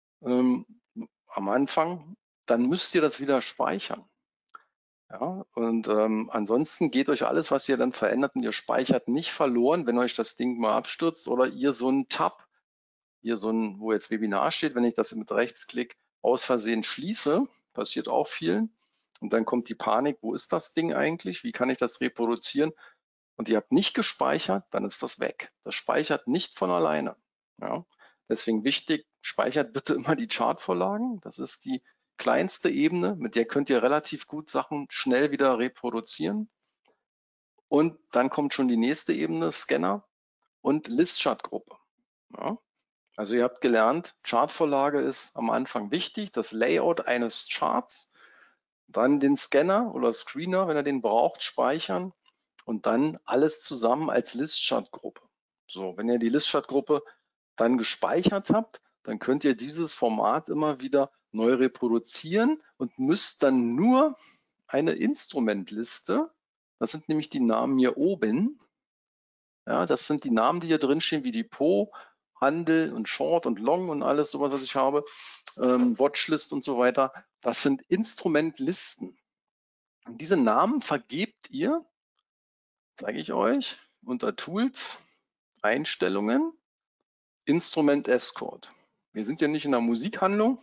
am Anfang, dann müsst ihr das wieder speichern. Ja, und ansonsten geht euch alles, was ihr dann verändert und ihr speichert, nicht verloren, wenn euch das Ding mal abstürzt oder ihr so einen Tab, hier so ein, wo jetzt Webinar steht, wenn ich das mit Rechtsklick aus Versehen schließe, passiert auch vielen. Und dann kommt die Panik, wo ist das Ding eigentlich? Wie kann ich das reproduzieren? Und ihr habt nicht gespeichert, dann ist das weg. Das speichert nicht von alleine. Ja? Deswegen wichtig, speichert bitte immer die Chartvorlagen. Das ist die kleinste Ebene, mit der könnt ihr relativ gut Sachen schnell wieder reproduzieren. Und dann kommt schon die nächste Ebene, Scanner und Listchart-Gruppe. Ja? Also ihr habt gelernt, Chartvorlage ist am Anfang wichtig, das Layout eines Charts, dann den Scanner oder Screener, wenn ihr den braucht, speichern und dann alles zusammen als Listchart-Gruppe. So, wenn ihr die Listchart-Gruppe dann gespeichert habt, dann könnt ihr dieses Format immer wieder neu reproduzieren und müsst dann nur eine Instrumentliste, das sind nämlich die Namen hier oben, ja, das sind die Namen, die hier drin stehen, wie Depot, Handel und Short und Long und alles sowas, was ich habe, Watchlist und so weiter. Das sind Instrumentlisten. Und diese Namen vergebt ihr, zeige ich euch, unter Tools, Einstellungen, Instrument Escort. Wir sind ja nicht in der Musikhandlung,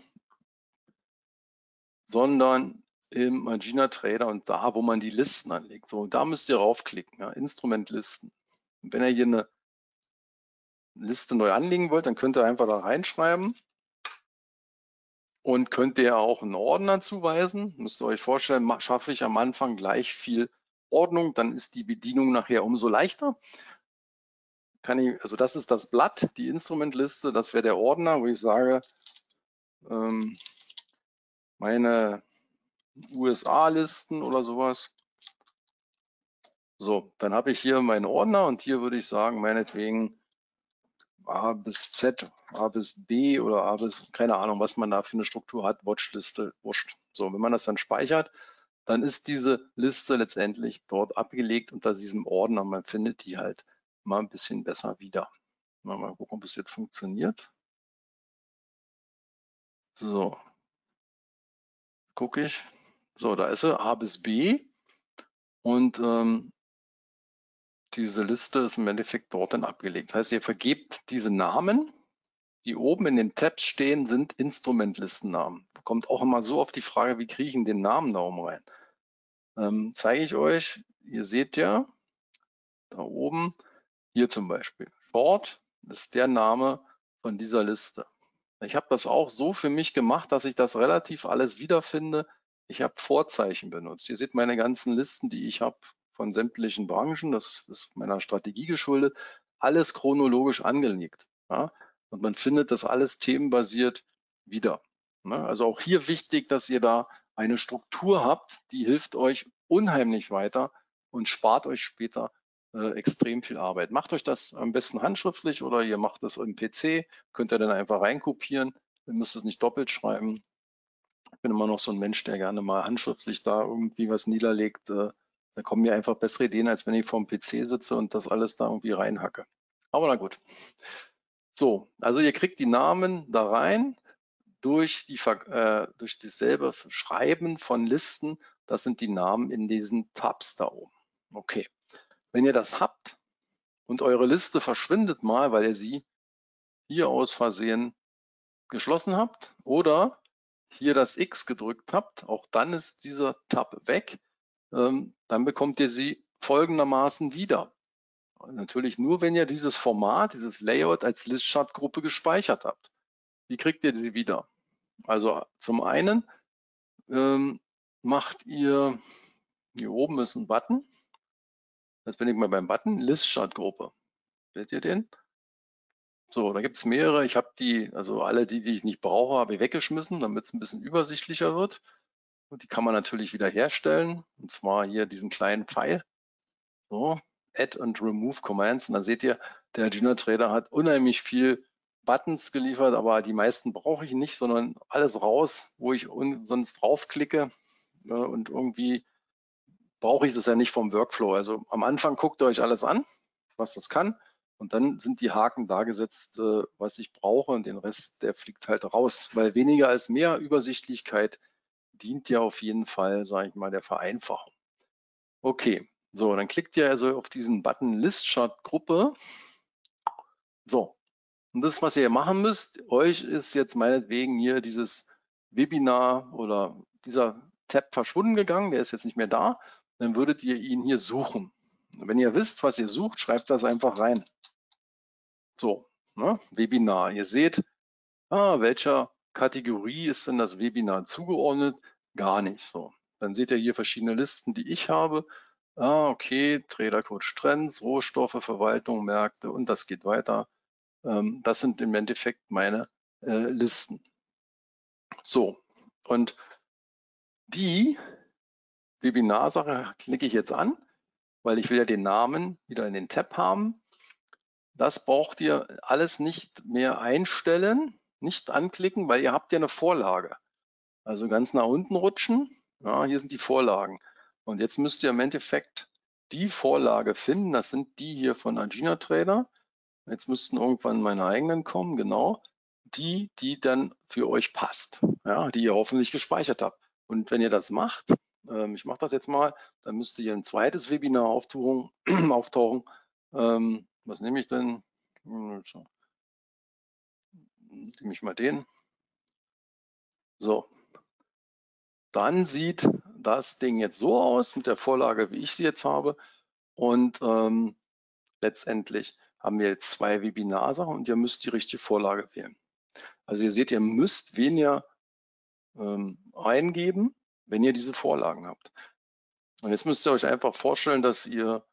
sondern im Agena Trader und da, wo man die Listen anlegt. So, da müsst ihr raufklicken, ja, Instrumentlisten. Und wenn ihr hier eine Liste neu anlegen wollt, dann könnt ihr einfach da reinschreiben und könnt ihr auch einen Ordner zuweisen. Müsst ihr euch vorstellen, schaffe ich am Anfang gleich viel Ordnung, dann ist die Bedienung nachher umso leichter. Also das ist das Blatt, die Instrumentliste, das wäre der Ordner, wo ich sage, meine USA-Listen oder sowas. So, dann habe ich hier meinen Ordner und hier würde ich sagen, meinetwegen A bis Z, A bis B oder A bis, keine Ahnung, was man da für eine Struktur hat, Watchliste, wurscht. So, wenn man das dann speichert, dann ist diese Liste letztendlich dort abgelegt unter diesem Ordner. Man findet die halt mal ein bisschen besser wieder. Mal gucken, ob es jetzt funktioniert. So, gucke ich. So, da ist sie, A bis B. Und diese Liste ist im Endeffekt dort dann abgelegt. Das heißt, ihr vergebt diese Namen, die oben in den Tabs stehen, sind Instrumentlistennamen. Kommt auch immer so auf die Frage, wie kriege ich denn den Namen da oben rein? Zeige ich euch. Ihr seht ja, da oben, hier zum Beispiel. Short ist der Name von dieser Liste. Ich habe das auch so für mich gemacht, dass ich das relativ alles wiederfinde. Ich habe Vorzeichen benutzt. Ihr seht meine ganzen Listen, die ich habe von sämtlichen Branchen. Das ist meiner Strategie geschuldet. Alles chronologisch angelegt. Ja? Und man findet das alles themenbasiert wieder. Ne? Also auch hier wichtig, dass ihr da eine Struktur habt, die hilft euch unheimlich weiter und spart euch später extrem viel Arbeit. Macht euch das am besten handschriftlich oder ihr macht das im PC, könnt ihr dann einfach reinkopieren, ihr müsst es nicht doppelt schreiben. Ich bin immer noch so ein Mensch, der gerne mal handschriftlich da irgendwie was niederlegt. Da kommen mir einfach bessere Ideen, als wenn ich vor dem PC sitze und das alles da irgendwie reinhacke. Aber na gut. So, also ihr kriegt die Namen da rein durch dasselbe Schreiben von Listen. Das sind die Namen in diesen Tabs da oben. Okay. Wenn ihr das habt und eure Liste verschwindet mal, weil ihr sie hier aus Versehen geschlossen habt oder hier das X gedrückt habt, auch dann ist dieser Tab weg, dann bekommt ihr sie folgendermaßen wieder. Natürlich nur, wenn ihr dieses Format, dieses Layout als Listchart-Gruppe gespeichert habt. Wie kriegt ihr sie wieder? Also zum einen macht ihr, hier oben ist ein Button, jetzt bin ich mal beim Button, Listchart-Gruppe. Seht ihr den? So, da gibt es mehrere. Ich habe die, also alle die ich nicht brauche, habe ich weggeschmissen, damit es ein bisschen übersichtlicher wird. Und die kann man natürlich wieder herstellen. Und zwar hier diesen kleinen Pfeil. So, Add and Remove Commands. Und dann seht ihr, der Arduino Trader hat unheimlich viel Buttons geliefert, aber die meisten brauche ich nicht, sondern alles raus, wo ich sonst draufklicke. Und irgendwie brauche ich das ja nicht vom Workflow. Also am Anfang guckt ihr euch alles an, was das kann. Und dann sind die Haken da gesetzt, was ich brauche, und den Rest, der fliegt halt raus. Weil weniger ist mehr. Übersichtlichkeit dient ja auf jeden Fall, sage ich mal, der Vereinfachung. Okay, so, dann klickt ihr also auf diesen Button Listchart Gruppe. So, und das, was ihr machen müsst, euch ist jetzt meinetwegen hier dieses Webinar oder dieser Tab verschwunden gegangen, der ist jetzt nicht mehr da, dann würdet ihr ihn hier suchen. Wenn ihr wisst, was ihr sucht, schreibt das einfach rein. So, ne? Webinar. Ihr seht, welcher Kategorie ist denn das Webinar zugeordnet? Gar nicht. So, dann seht ihr hier verschiedene Listen, die ich habe. Okay, Trader Coach Trends, Rohstoffe, Verwaltung, Märkte, und das geht weiter. Das sind im Endeffekt meine Listen. So, und die Webinarsache klicke ich jetzt an, weil ich will ja den Namen wieder in den Tab haben. Das braucht ihr alles nicht mehr einstellen, nicht anklicken, weil ihr habt ja eine Vorlage. Also ganz nach unten rutschen. Ja, hier sind die Vorlagen. Und jetzt müsst ihr im Endeffekt die Vorlage finden. Das sind die hier von Arduino Trader. Jetzt müssten irgendwann meine eigenen kommen, genau. Die dann für euch passt, ja, die ihr hoffentlich gespeichert habt. Und wenn ihr das macht, ich mache das jetzt mal, dann müsste hier ein zweites Webinar auftauchen. Was nehme ich denn? Nehme ich mal den. So, dann sieht das Ding jetzt so aus mit der Vorlage, wie ich sie jetzt habe. Und letztendlich haben wir jetzt zwei Webinarsachen und ihr müsst die richtige Vorlage wählen. Also ihr seht, ihr müsst weniger eingeben, wenn ihr diese Vorlagen habt. Und jetzt müsst ihr euch einfach vorstellen, dass ihr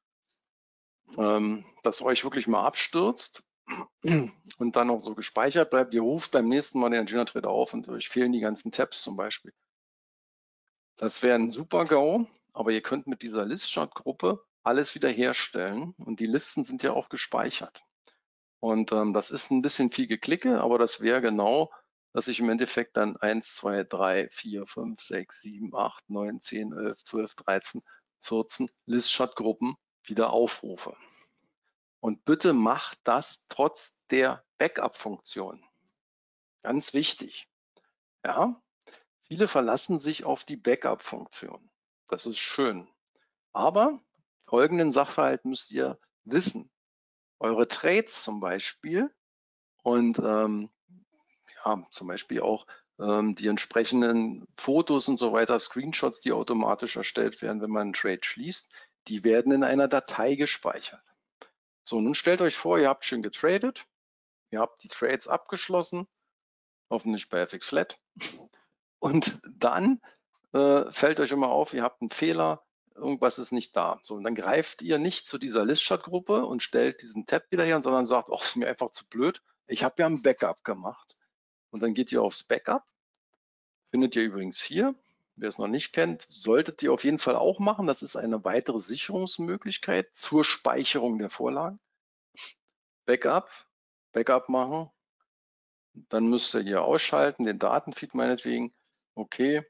das euch wirklich mal abstürzt und dann auch so gespeichert bleibt. Ihr ruft beim nächsten Mal den Arduino Trader auf und euch fehlen die ganzen Tabs zum Beispiel. Das wäre ein super GAU, aber ihr könnt mit dieser Listchart-Gruppe alles wiederherstellen und die Listen sind ja auch gespeichert. Und das ist ein bisschen viel Geklicke, aber das wäre genau, dass ich im Endeffekt dann 1, 2, 3, 4, 5, 6, 7, 8, 9, 10, 11, 12, 13, 14 Listchart-Gruppen wieder aufrufe. Und bitte macht das trotz der Backup-Funktion. Ganz wichtig. Ja, viele verlassen sich auf die Backup-Funktion. Das ist schön. Aber folgenden Sachverhalt müsst ihr wissen. Eure Trades zum Beispiel und ja, zum Beispiel auch die entsprechenden Fotos und so weiter, Screenshots, die automatisch erstellt werden, wenn man einen Trade schließt, Die werden in einer Datei gespeichert. So, nun stellt euch vor, ihr habt schön getradet, ihr habt die Trades abgeschlossen, hoffentlich bei FX Flat. Und dann fällt euch immer auf, ihr habt einen Fehler, irgendwas ist nicht da. So, und dann greift ihr nicht zu dieser Listchart-Gruppe und stellt diesen Tab wieder her, sondern sagt, ach, ist mir einfach zu blöd. Ich habe ja ein Backup gemacht. Und dann geht ihr aufs Backup. Findet ihr übrigens hier. Wer es noch nicht kennt, solltet ihr auf jeden Fall auch machen. Das ist eine weitere Sicherungsmöglichkeit zur Speicherung der Vorlagen. Backup, Backup machen. Dann müsst ihr hier ausschalten, den Datenfeed meinetwegen. Okay,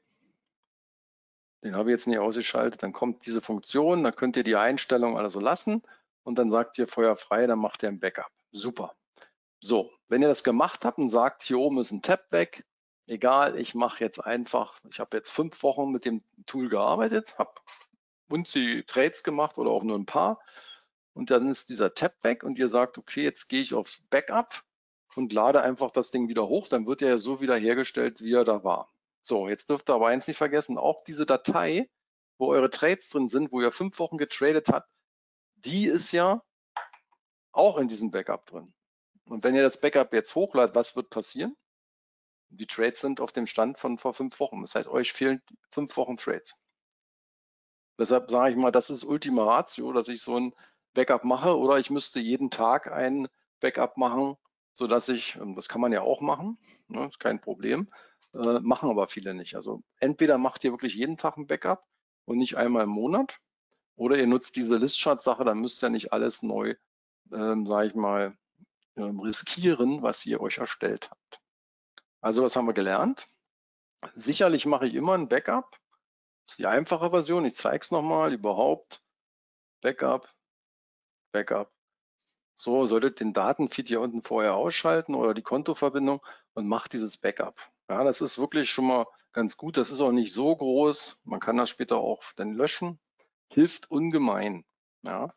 den habe ich jetzt nicht ausgeschaltet. Dann kommt diese Funktion, da könnt ihr die Einstellung also lassen und dann sagt ihr Feuer frei, dann macht ihr ein Backup. Super. So, wenn ihr das gemacht habt und sagt, hier oben ist ein Tab weg, egal, ich mache jetzt einfach, ich habe jetzt 5 Wochen mit dem Tool gearbeitet, habe unzählige Trades gemacht oder auch nur ein paar und dann ist dieser Tab weg und ihr sagt, okay, jetzt gehe ich auf Backup und lade einfach das Ding wieder hoch, dann wird er ja so wiederhergestellt, wie er da war. So, jetzt dürft ihr aber eins nicht vergessen, auch diese Datei, wo eure Trades drin sind, wo ihr 5 Wochen getradet habt, die ist ja auch in diesem Backup drin. Und wenn ihr das Backup jetzt hochladet, was wird passieren? Die Trades sind auf dem Stand von vor 5 Wochen. Das heißt, euch fehlen 5 Wochen Trades. Deshalb sage ich mal, das ist Ultima Ratio, dass ich so ein Backup mache oder ich müsste jeden Tag ein Backup machen, sodass ich, das kann man ja auch machen, ne, ist kein Problem, machen aber viele nicht. Also entweder macht ihr wirklich jeden Tag ein Backup und nicht einmal im Monat oder ihr nutzt diese Listchart-Sache, dann müsst ihr nicht alles neu, sage ich mal, riskieren, was ihr euch erstellt habt. Also was haben wir gelernt? Sicherlich mache ich immer ein Backup. Das ist die einfache Version. Ich zeige es nochmal. Überhaupt Backup, Backup. So, solltet den Datenfeed hier unten vorher ausschalten oder die Kontoverbindung und macht dieses Backup. Ja, das ist wirklich schon mal ganz gut. Das ist auch nicht so groß. Man kann das später auch dann löschen. Hilft ungemein. Ja.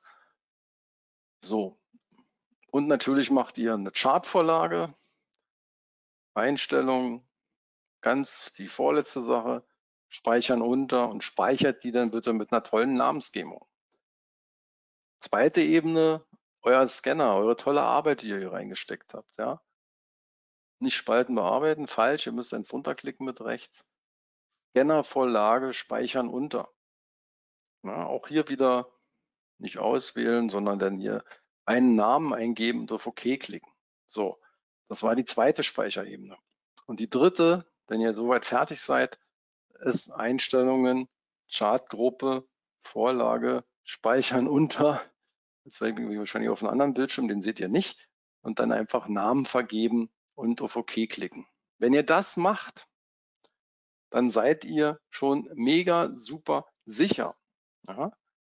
So. Und natürlich macht ihr eine Chartvorlage. Einstellungen, ganz die vorletzte Sache. Speichern unter und speichert die dann bitte mit einer tollen Namensgebung. Zweite Ebene, euer Scanner, eure tolle Arbeit, die ihr hier reingesteckt habt. Ja? Nicht spalten, bearbeiten, falsch, ihr müsst eins runterklicken mit rechts. Scannervorlage, speichern unter. Ja, auch hier wieder nicht auswählen, sondern dann hier einen Namen eingeben und auf OK klicken. So, das war die zweite Speicherebene. Und die dritte, wenn ihr soweit fertig seid, ist Einstellungen, Chartgruppe, Vorlage, Speichern unter. Jetzt bin ich wahrscheinlich auf einem anderen Bildschirm, den seht ihr nicht. Und dann einfach Namen vergeben und auf OK klicken. Wenn ihr das macht, dann seid ihr schon mega super sicher. Ja.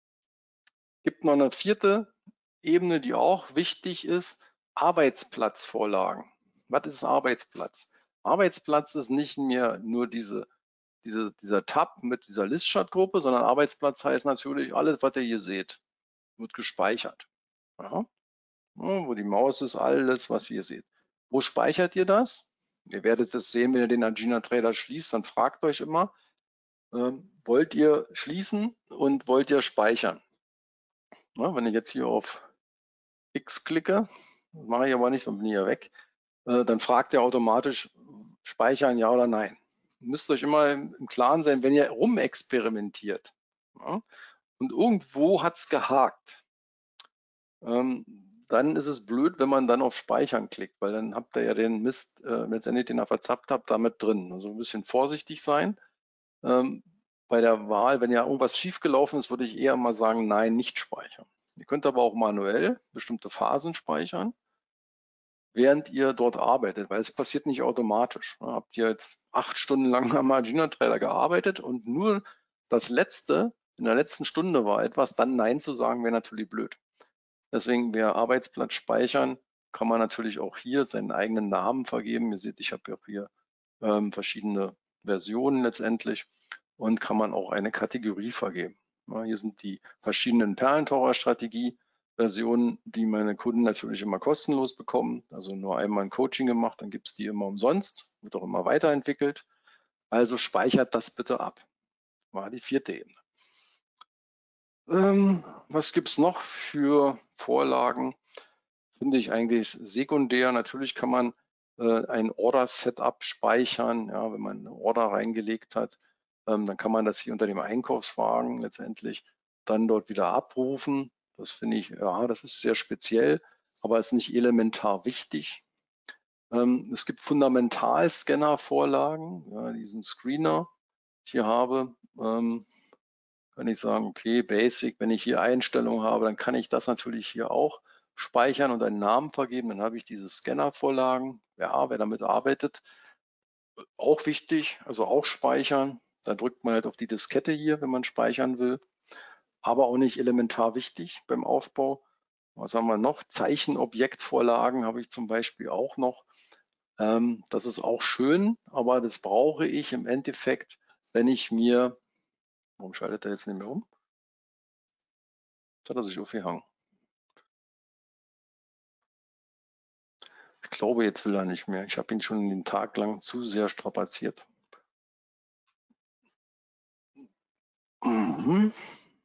Gibt noch eine vierte Ebene, die auch wichtig ist, Arbeitsplatzvorlagen. Was ist Arbeitsplatz? Arbeitsplatz ist nicht mehr nur dieser Tab mit dieser Listchart-Gruppe, sondern Arbeitsplatz heißt natürlich, alles, was ihr hier seht, wird gespeichert. Ja. Ja, wo die Maus ist, alles, was ihr seht. Wo speichert ihr das? Ihr werdet es sehen, wenn ihr den Agena Trader schließt, dann fragt euch immer, wollt ihr schließen und wollt ihr speichern? Ja, wenn ich jetzt hier auf X klicke, das mache ich aber nicht, dann bin ich ja weg, dann fragt er automatisch, speichern ja oder nein. Ihr müsst euch immer im Klaren sein, wenn ihr rumexperimentiert, ja, und irgendwo hat es gehakt, dann ist es blöd, wenn man dann auf Speichern klickt, weil dann habt ihr ja den Mist letztendlich, den ihr verzappt habt, damit drin. Also ein bisschen vorsichtig sein. Bei der Wahl, wenn ja irgendwas schiefgelaufen ist, würde ich eher mal sagen, nein, nicht speichern. Ihr könnt aber auch manuell bestimmte Phasen speichern, während ihr dort arbeitet, weil es passiert nicht automatisch. Habt ihr jetzt 8 Stunden lang am Agena Trader gearbeitet und nur das letzte, in der letzten Stunde war etwas, dann Nein zu sagen, wäre natürlich blöd. Deswegen, wer Arbeitsplatz speichern, kann man natürlich auch hier seinen eigenen Namen vergeben. Ihr seht, ich habe ja hier verschiedene Versionen letztendlich und kann man auch eine Kategorie vergeben. Ja, hier sind die verschiedenen Perlentaucher-Strategie-Versionen, die meine Kunden natürlich immer kostenlos bekommen. Also nur einmal ein Coaching gemacht, dann gibt es die immer umsonst, wird auch immer weiterentwickelt. Also speichert das bitte ab. War die vierte Ebene. Was gibt es noch für Vorlagen? Finde ich eigentlich sekundär. Natürlich kann man ein Order-Setup speichern. Ja, wenn man eine Order reingelegt hat, dann kann man das hier unter dem Einkaufswagen letztendlich dann dort wieder abrufen. Das finde ich, ja, das ist sehr speziell, aber ist nicht elementar wichtig. Es gibt Fundamental-Scanner-Vorlagen, ja, diesen Screener, den ich hier habe. Kann ich sagen, okay, Basic, wenn ich hier Einstellungen habe, dann kann ich das natürlich hier auch speichern und einen Namen vergeben. Dann habe ich diese Scanner-Vorlagen. Ja, wer damit arbeitet, auch wichtig, also auch speichern. Da drückt man halt auf die Diskette hier, wenn man speichern will. Aber auch nicht elementar wichtig beim Aufbau. Was haben wir noch? Zeichenobjektvorlagen habe ich zum Beispiel auch noch. Das ist auch schön, aber das brauche ich im Endeffekt, wenn ich mir, warum schaltet er jetzt nicht mehr um? Jetzt hat er sich aufgehangen. Ich glaube, jetzt will er nicht mehr. Ich habe ihn schon den Tag lang zu sehr strapaziert. Mhm.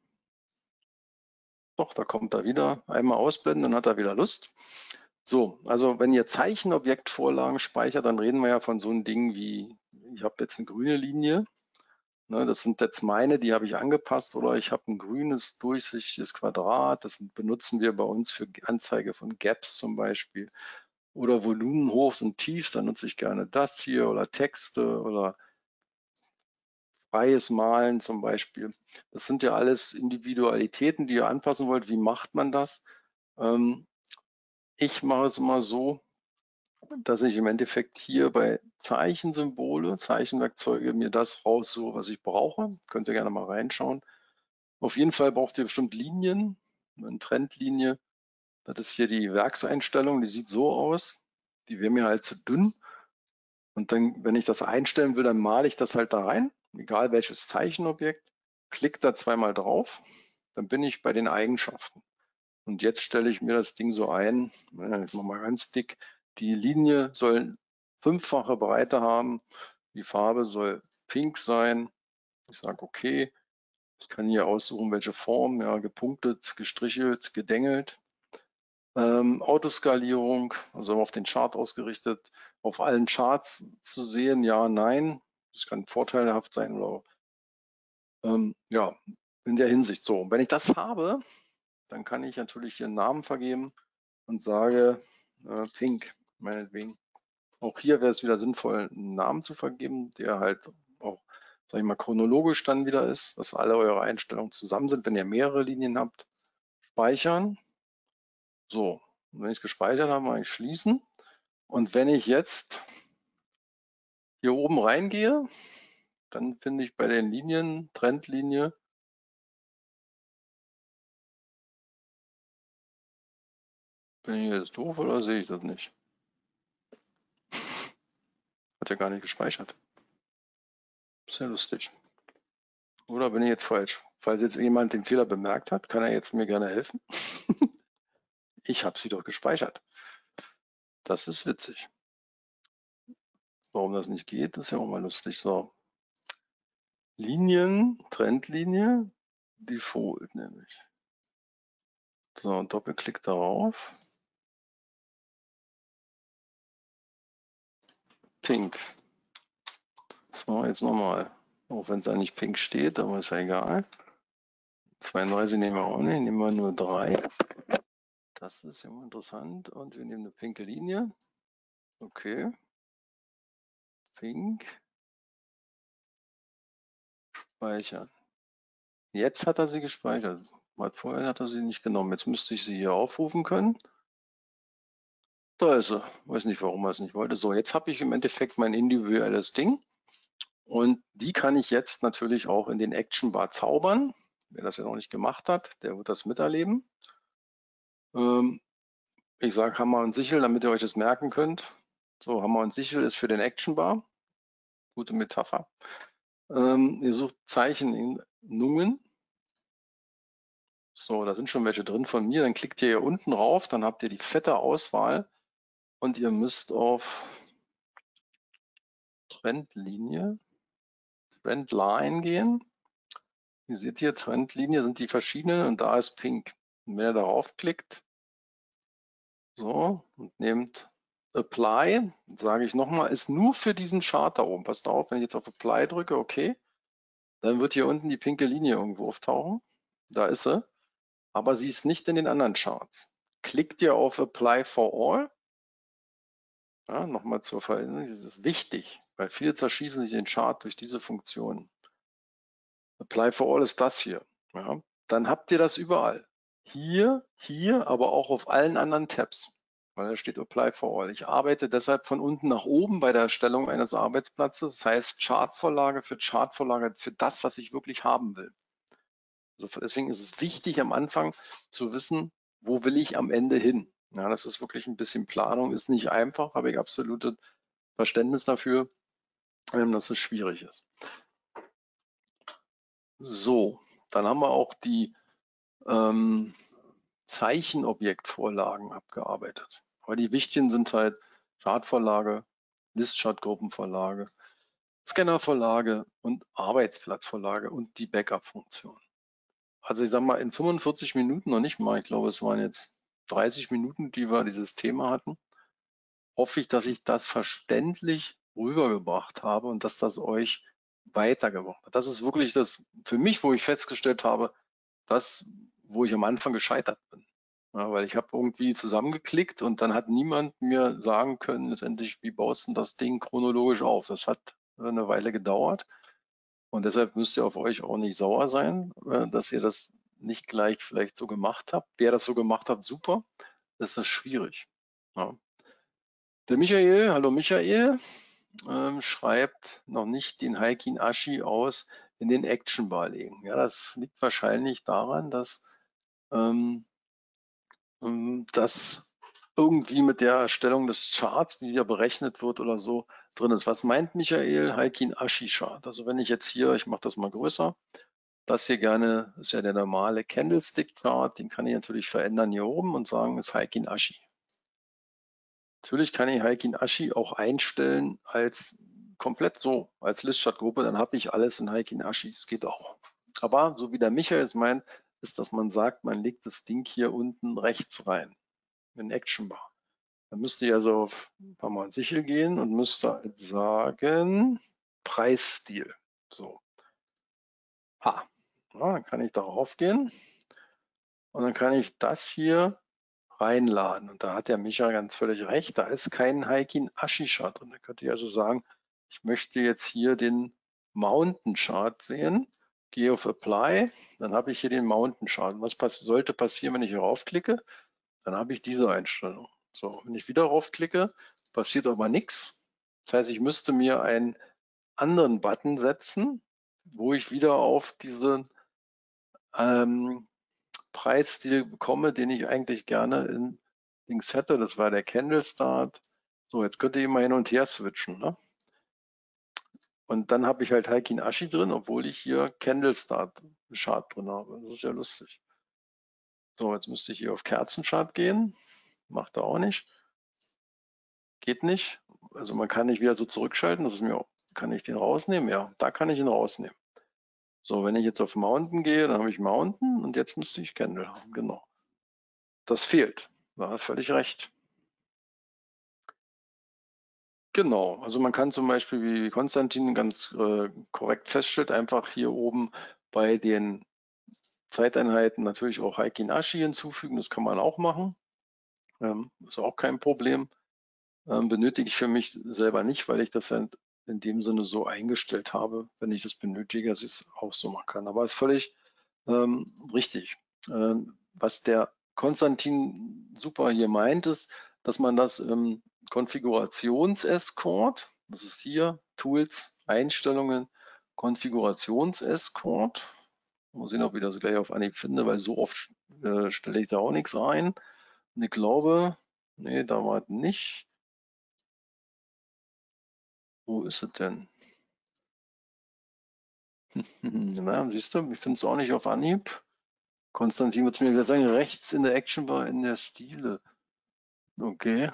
Doch, da kommt er wieder. Einmal ausblenden, dann hat er wieder Lust. So, also wenn ihr Zeichenobjektvorlagen speichert, dann reden wir ja von so einem Ding wie, ich habe jetzt eine grüne Linie. Ne, das sind jetzt meine, die habe ich angepasst. Oder ich habe ein grünes, durchsichtiges Quadrat. Das benutzen wir bei uns für Anzeige von Gaps zum Beispiel. Oder Volumen hochs und tiefs, dann nutze ich gerne das hier. Oder Texte oder freies Malen zum Beispiel. Das sind ja alles Individualitäten, die ihr anpassen wollt. Wie macht man das? Ich mache es immer so, dass ich im Endeffekt hier bei Zeichensymbole, Zeichenwerkzeuge mir das raussuche, was ich brauche. Könnt ihr gerne mal reinschauen. Auf jeden Fall braucht ihr bestimmt Linien, eine Trendlinie. Das ist hier die Werkseinstellung, die sieht so aus. Die wäre mir halt zu dünn. Und dann, wenn ich das einstellen will, dann male ich das halt da rein, egal welches Zeichenobjekt, klicke da zweimal drauf, dann bin ich bei den Eigenschaften. Und jetzt stelle ich mir das Ding so ein, ich mache mal ganz dick, die Linie soll 5-fache Breite haben, die Farbe soll pink sein. Ich sage okay, ich kann hier aussuchen, welche Form, ja, gepunktet, gestrichelt, gedengelt. Autoskalierung, also auf den Chart ausgerichtet, auf allen Charts zu sehen, ja, nein. Das kann vorteilhaft sein oder ja, in der Hinsicht so. Und wenn ich das habe, dann kann ich natürlich hier einen Namen vergeben und sage Pink, meinetwegen. Auch hier wäre es wieder sinnvoll, einen Namen zu vergeben, der halt auch, sag ich mal, chronologisch dann wieder ist, dass alle eure Einstellungen zusammen sind, wenn ihr mehrere Linien habt. Speichern. So, und wenn ich es gespeichert habe, mache ich schließen. Und wenn ich jetzt hier oben reingehe, dann finde ich bei den Linien, Trendlinie, bin ich jetzt doof oder sehe ich das nicht? Hat ja gar nicht gespeichert. Ist ja lustig. Oder bin ich jetzt falsch? Falls jetzt jemand den Fehler bemerkt hat, kann er jetzt mir gerne helfen. Ich habe sie doch gespeichert. Das ist witzig. Warum das nicht geht, ist ja auch mal lustig. So. Linien, Trendlinie, Default nämlich. So, Doppelklick darauf. Pink. Das machen wir jetzt nochmal. Auch wenn es da nicht pink steht, aber ist ja egal. 32 nehmen wir auch nicht, nehmen wir nur 3. Das ist immer interessant. Und wir nehmen eine pinke Linie. Okay. Pink. Speichern. Jetzt hat er sie gespeichert. Vorher hat er sie nicht genommen. Jetzt müsste ich sie hier aufrufen können. Da ist sie. Weiß nicht, warum er es nicht wollte. So, jetzt habe ich im Endeffekt mein individuelles Ding. Und die kann ich jetzt natürlich auch in den Action Bar zaubern. Wer das ja noch nicht gemacht hat, der wird das miterleben. Ich sage Hammer und Sichel, damit ihr euch das merken könnt. So, Hammer und Sichel ist für den Action Bar. Gute Metapher. Ihr sucht Zeichenungen. So, da sind schon welche drin von mir. Dann klickt ihr hier unten rauf, dann habt ihr die fette Auswahl und ihr müsst auf Trendlinie, Trendline gehen. Ihr seht hier, Trendlinie sind die verschiedenen und da ist pink. Und wenn ihr darauf klickt, so, und nehmt Apply, sage ich nochmal, ist nur für diesen Chart da oben. Passt auf, wenn ich jetzt auf Apply drücke, okay, dann wird hier unten die pinke Linie irgendwo auftauchen. Da ist sie, aber sie ist nicht in den anderen Charts. Klickt ihr auf Apply for All, ja, nochmal zur Veränderung, das ist wichtig, weil viele zerschießen sich den Chart durch diese Funktion. Apply for All ist das hier. Ja. Dann habt ihr das überall. Hier, aber auch auf allen anderen Tabs, weil da steht Apply for All. Ich arbeite deshalb von unten nach oben bei der Erstellung eines Arbeitsplatzes. Das heißt Chartvorlage für Chartvorlage für das, was ich wirklich haben will. Also deswegen ist es wichtig am Anfang zu wissen, wo will ich am Ende hin. Ja, das ist wirklich ein bisschen Planung, ist nicht einfach, habe ich absolutes Verständnis dafür, dass es schwierig ist. So, dann haben wir auch die Zeichenobjektvorlagen abgearbeitet. Aber die wichtigen sind halt Chartvorlage, List-Chart-Gruppenvorlage, Scannervorlage und Arbeitsplatzvorlage und die Backup-Funktion. Also ich sage mal, in 45 Minuten noch nicht mal, ich glaube, es waren jetzt 30 Minuten, die wir dieses Thema hatten, hoffe ich, dass ich das verständlich rübergebracht habe und dass das euch weitergebracht hat. Das ist wirklich das für mich, wo ich festgestellt habe, das, wo ich am Anfang gescheitert bin. Ja, weil ich habe irgendwie zusammengeklickt und dann hat niemand mir sagen können, letztendlich, wie baust du das Ding chronologisch auf? Das hat eine Weile gedauert und deshalb müsst ihr auf euch auch nicht sauer sein, dass ihr das nicht gleich vielleicht so gemacht habt. Wer das so gemacht hat, super, das ist das schwierig. Ja. Der Michael, hallo Michael, schreibt noch nicht den Heikin Ashi aus in den Action Bar legen. Ja, das liegt wahrscheinlich daran, dass das irgendwie mit der Erstellung des Charts, wie der berechnet wird oder so, drin ist. Was meint Michael? Heikin Ashi Chart. Also wenn ich jetzt hier, ich mache das mal größer, das hier gerne, ist ja der normale Candlestick Chart, den kann ich natürlich verändern hier oben und sagen, ist Heikin Ashi. Natürlich kann ich Heikin Ashi auch einstellen als komplett so, als Listchart-Gruppe, dann habe ich alles in Heikin Ashi. Das geht auch. Aber so wie der Michael es meint, ist, dass man sagt, man legt das Ding hier unten rechts rein, in Action Bar. Dann müsst ihr also auf ein paar Mal sicher gehen und müsst halt sagen, Preisstil. So. Ha. Ja, dann kann ich darauf gehen und dann kann ich das hier reinladen. Und da hat der Micha ganz völlig recht, da ist kein Heikin Ashi Chart drin. Da könnt ihr also sagen, ich möchte jetzt hier den Mountain Chart sehen, gehe auf Apply, dann habe ich hier den Mountain Chart. Was sollte passieren, wenn ich hier raufklicke? Dann habe ich diese Einstellung. So, wenn ich wieder raufklicke, passiert aber nichts. Das heißt, ich müsste mir einen anderen Button setzen, wo ich wieder auf diesen Preisstil bekomme, den ich eigentlich gerne in Dings hätte. Das war der Candle Start. So, jetzt könnt ihr immer hin und her switchen. Ne? Und dann habe ich halt Heikin Ashi drin, obwohl ich hier Candle Start Chart drin habe. Das ist ja lustig. So, jetzt müsste ich hier auf Kerzenchart gehen. Macht er auch nicht. Geht nicht. Also man kann nicht wieder so zurückschalten. Das ist mir auch, kann ich den rausnehmen? Ja, da kann ich ihn rausnehmen. So, wenn ich jetzt auf Mountain gehe, dann habe ich Mountain und jetzt müsste ich Candle haben. Genau. Das fehlt. War völlig recht. Genau, also man kann zum Beispiel, wie Konstantin ganz korrekt feststellt, einfach hier oben bei den Zeiteinheiten natürlich auch Heikin Ashi hinzufügen. Das kann man auch machen. Ist auch kein Problem. Benötige ich für mich selber nicht, weil ich das halt in dem Sinne so eingestellt habe, wenn ich das benötige, dass ich es auch so machen kann. Aber ist völlig richtig. Was der Konstantin super hier meint, ist, dass man das im Konfigurationsescort, das ist hier Tools, Einstellungen, Konfigurationsescort. Mal sehen, ob ich das gleich auf Anhieb finde, weil so oft stelle ich da auch nichts ein. Und ich glaube, nee, da war es nicht. Wo ist es denn? Na, siehst du, ich finde es auch nicht auf Anhieb. Konstantin wird es mir wieder sagen, rechts in der Action Bar in der Stile. Okay.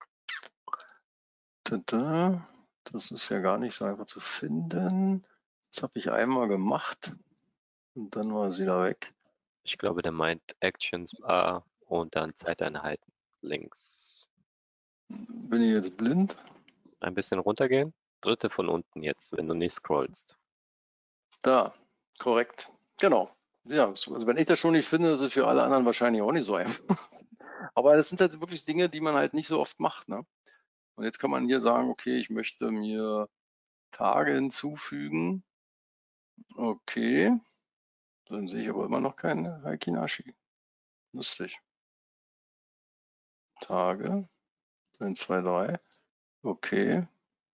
Tada. Das ist ja gar nicht so einfach zu finden. Das habe ich einmal gemacht und dann war es wieder weg. Ich glaube, der meint Actions und dann Zeiteinheiten links. Bin ich jetzt blind? Ein bisschen runtergehen. Dritte von unten jetzt, wenn du nicht scrollst. Da, korrekt. Genau. Ja, also wenn ich das schon nicht finde, ist es für alle anderen wahrscheinlich auch nicht so einfach. Aber das sind halt wirklich Dinge, die man halt nicht so oft macht, ne? Und jetzt kann man hier sagen, okay, ich möchte mir Tage hinzufügen. Okay, dann sehe ich aber immer noch keine Heikinashi. Lustig. Tage, 1, 2, 3. Okay.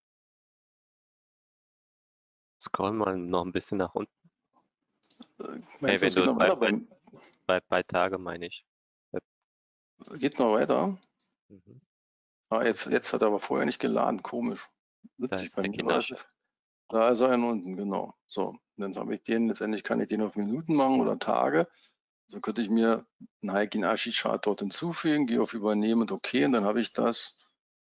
Scroll mal noch ein bisschen nach unten. Hey, Meinst du, wenn das geht du noch weiter? bei Tage meine ich. Geht noch weiter? Mhm. Ah, jetzt hat er aber vorher nicht geladen. Komisch. Da Witzig, ist bei mir war das. Hekinashi. Da ist er unten, genau. So, dann habe ich den, letztendlich kann ich den auf Minuten machen oder Tage. So könnte ich mir einen Heikinashi-Chart dort hinzufügen, gehe auf Übernehmen und OK und dann habe ich das.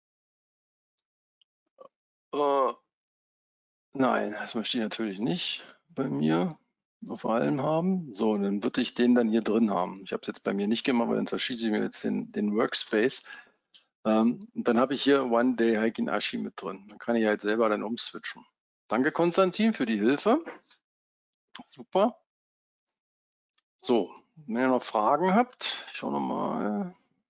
Äh, nein, das möchte ich natürlich nicht bei mir auf allem haben. So, dann würde ich den dann hier drin haben. Ich habe es jetzt bei mir nicht gemacht, weil dann zerschieße ich mir jetzt den Workspace. Und dann habe ich hier One Day Heikinashi mit drin. Dann kann ich halt selber dann umswitchen. Danke, Konstantin, für die Hilfe. Super. So, wenn ihr noch Fragen habt, ich schaue nochmal,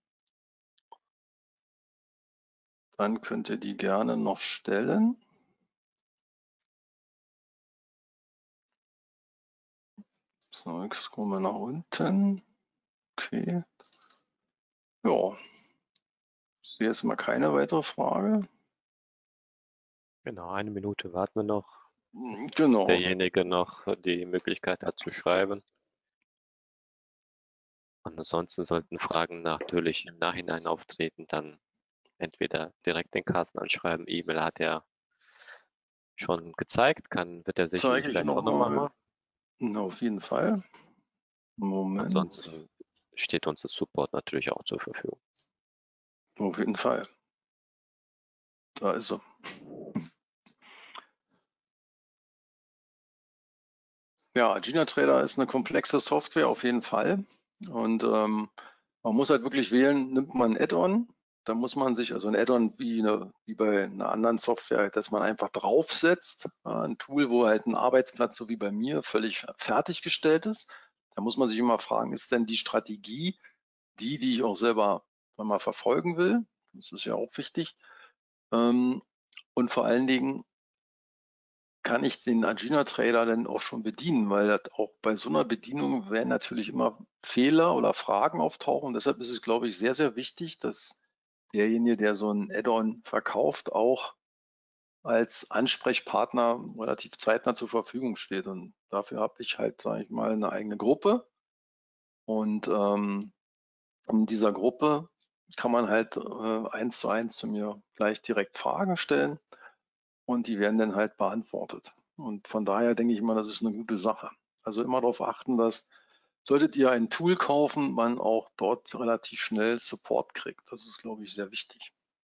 dann könnt ihr die gerne noch stellen. So, jetzt scrollen wir nach unten. Okay. Ja, ich sehe jetzt mal keine weitere Frage. Genau, eine Minute warten wir noch. Genau. Derjenige noch die Möglichkeit hat zu schreiben. Und ansonsten sollten Fragen natürlich im Nachhinein auftreten, dann entweder direkt den Carsten anschreiben. E-Mail hat er schon gezeigt, wird er sicherlich Zeige ich gleich auch nochmal nochmal. machen. Auf jeden Fall. Moment. Ansonsten steht uns das Support natürlich auch zur Verfügung. Auf jeden Fall. Da ist er. Ja, Agina Trader ist eine komplexe Software auf jeden Fall. Und man muss halt wirklich wählen, nimmt man ein Add-on, da muss man sich, also ein Add-on wie bei einer anderen Software, dass man einfach draufsetzt, ein Tool, wo halt ein Arbeitsplatz, so wie bei mir, völlig fertiggestellt ist. Da muss man sich immer fragen, ist denn die Strategie die ich auch selber mal verfolgen will? Das ist ja auch wichtig. Und vor allen Dingen kann ich den Agina Trader dann auch schon bedienen, weil das auch bei so einer Bedienung werden natürlich immer Fehler oder Fragen auftauchen. Deshalb ist es, glaube ich, sehr, sehr wichtig, dass derjenige, der so ein Add-on verkauft, auch als Ansprechpartner relativ zeitnah zur Verfügung steht. Und dafür habe ich halt, sage ich mal, eine eigene Gruppe. Und in dieser Gruppe kann man halt 1:1 zu mir gleich direkt Fragen stellen und die werden dann halt beantwortet. Und von daher denke ich mal, das ist eine gute Sache. Also immer darauf achten, dass solltet ihr ein Tool kaufen, man auch dort relativ schnell Support kriegt. Das ist, glaube ich, sehr wichtig.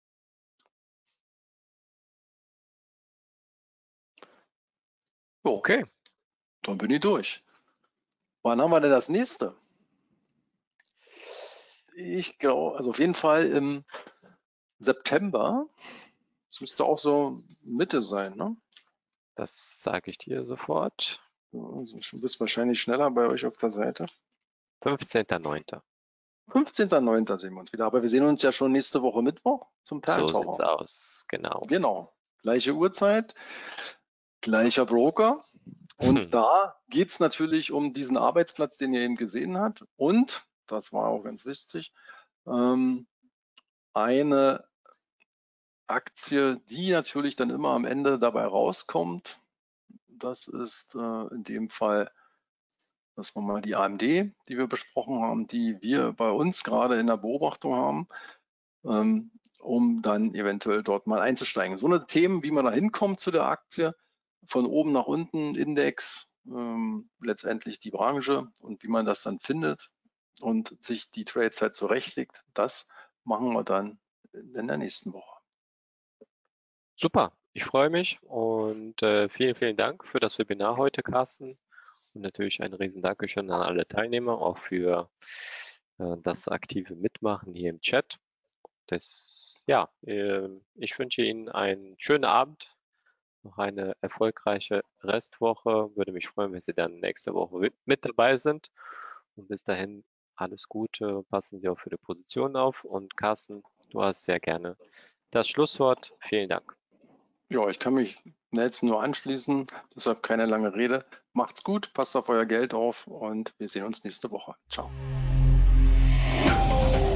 So, Okay, dann bin ich durch. Wann haben wir denn das nächste? Ich glaube, also auf jeden Fall im September. Das müsste auch so Mitte sein, ne? das sage ich dir sofort. Also du bist wahrscheinlich schneller bei euch auf der Seite. 15.09. 15.09. sehen wir uns wieder. Aber wir sehen uns ja schon nächste Woche Mittwoch zum So sieht's Perltaucher. aus, genau. Genau. Gleiche Uhrzeit, gleicher Broker. Und da geht es natürlich um diesen Arbeitsplatz, den ihr eben gesehen habt. Und, das war auch ganz wichtig, eine Aktie, die natürlich dann immer am Ende dabei rauskommt. Das ist in dem Fall, das war mal die AMD, die wir besprochen haben, die wir bei uns gerade in der Beobachtung haben, um dann eventuell dort mal einzusteigen. So eine Themen, wie man da hinkommt zu der Aktie, von oben nach unten, Index, letztendlich die Branche und wie man das dann findet und sich die Trades halt zurechtlegt, das machen wir dann in der nächsten Woche. Super. Ich freue mich und vielen, vielen Dank für das Webinar heute, Carsten. Und natürlich ein riesen Dankeschön an alle Teilnehmer, auch für das aktive Mitmachen hier im Chat. Ich wünsche Ihnen einen schönen Abend, noch eine erfolgreiche Restwoche. Würde mich freuen, wenn Sie dann nächste Woche mit dabei sind. Und bis dahin alles Gute, passen Sie auch für die Position auf. Und Carsten, du hast sehr gerne das Schlusswort. Vielen Dank. Ja, ich kann mich Nelson nur anschließen, deshalb keine lange Rede. Macht's gut, passt auf euer Geld auf und wir sehen uns nächste Woche. Ciao.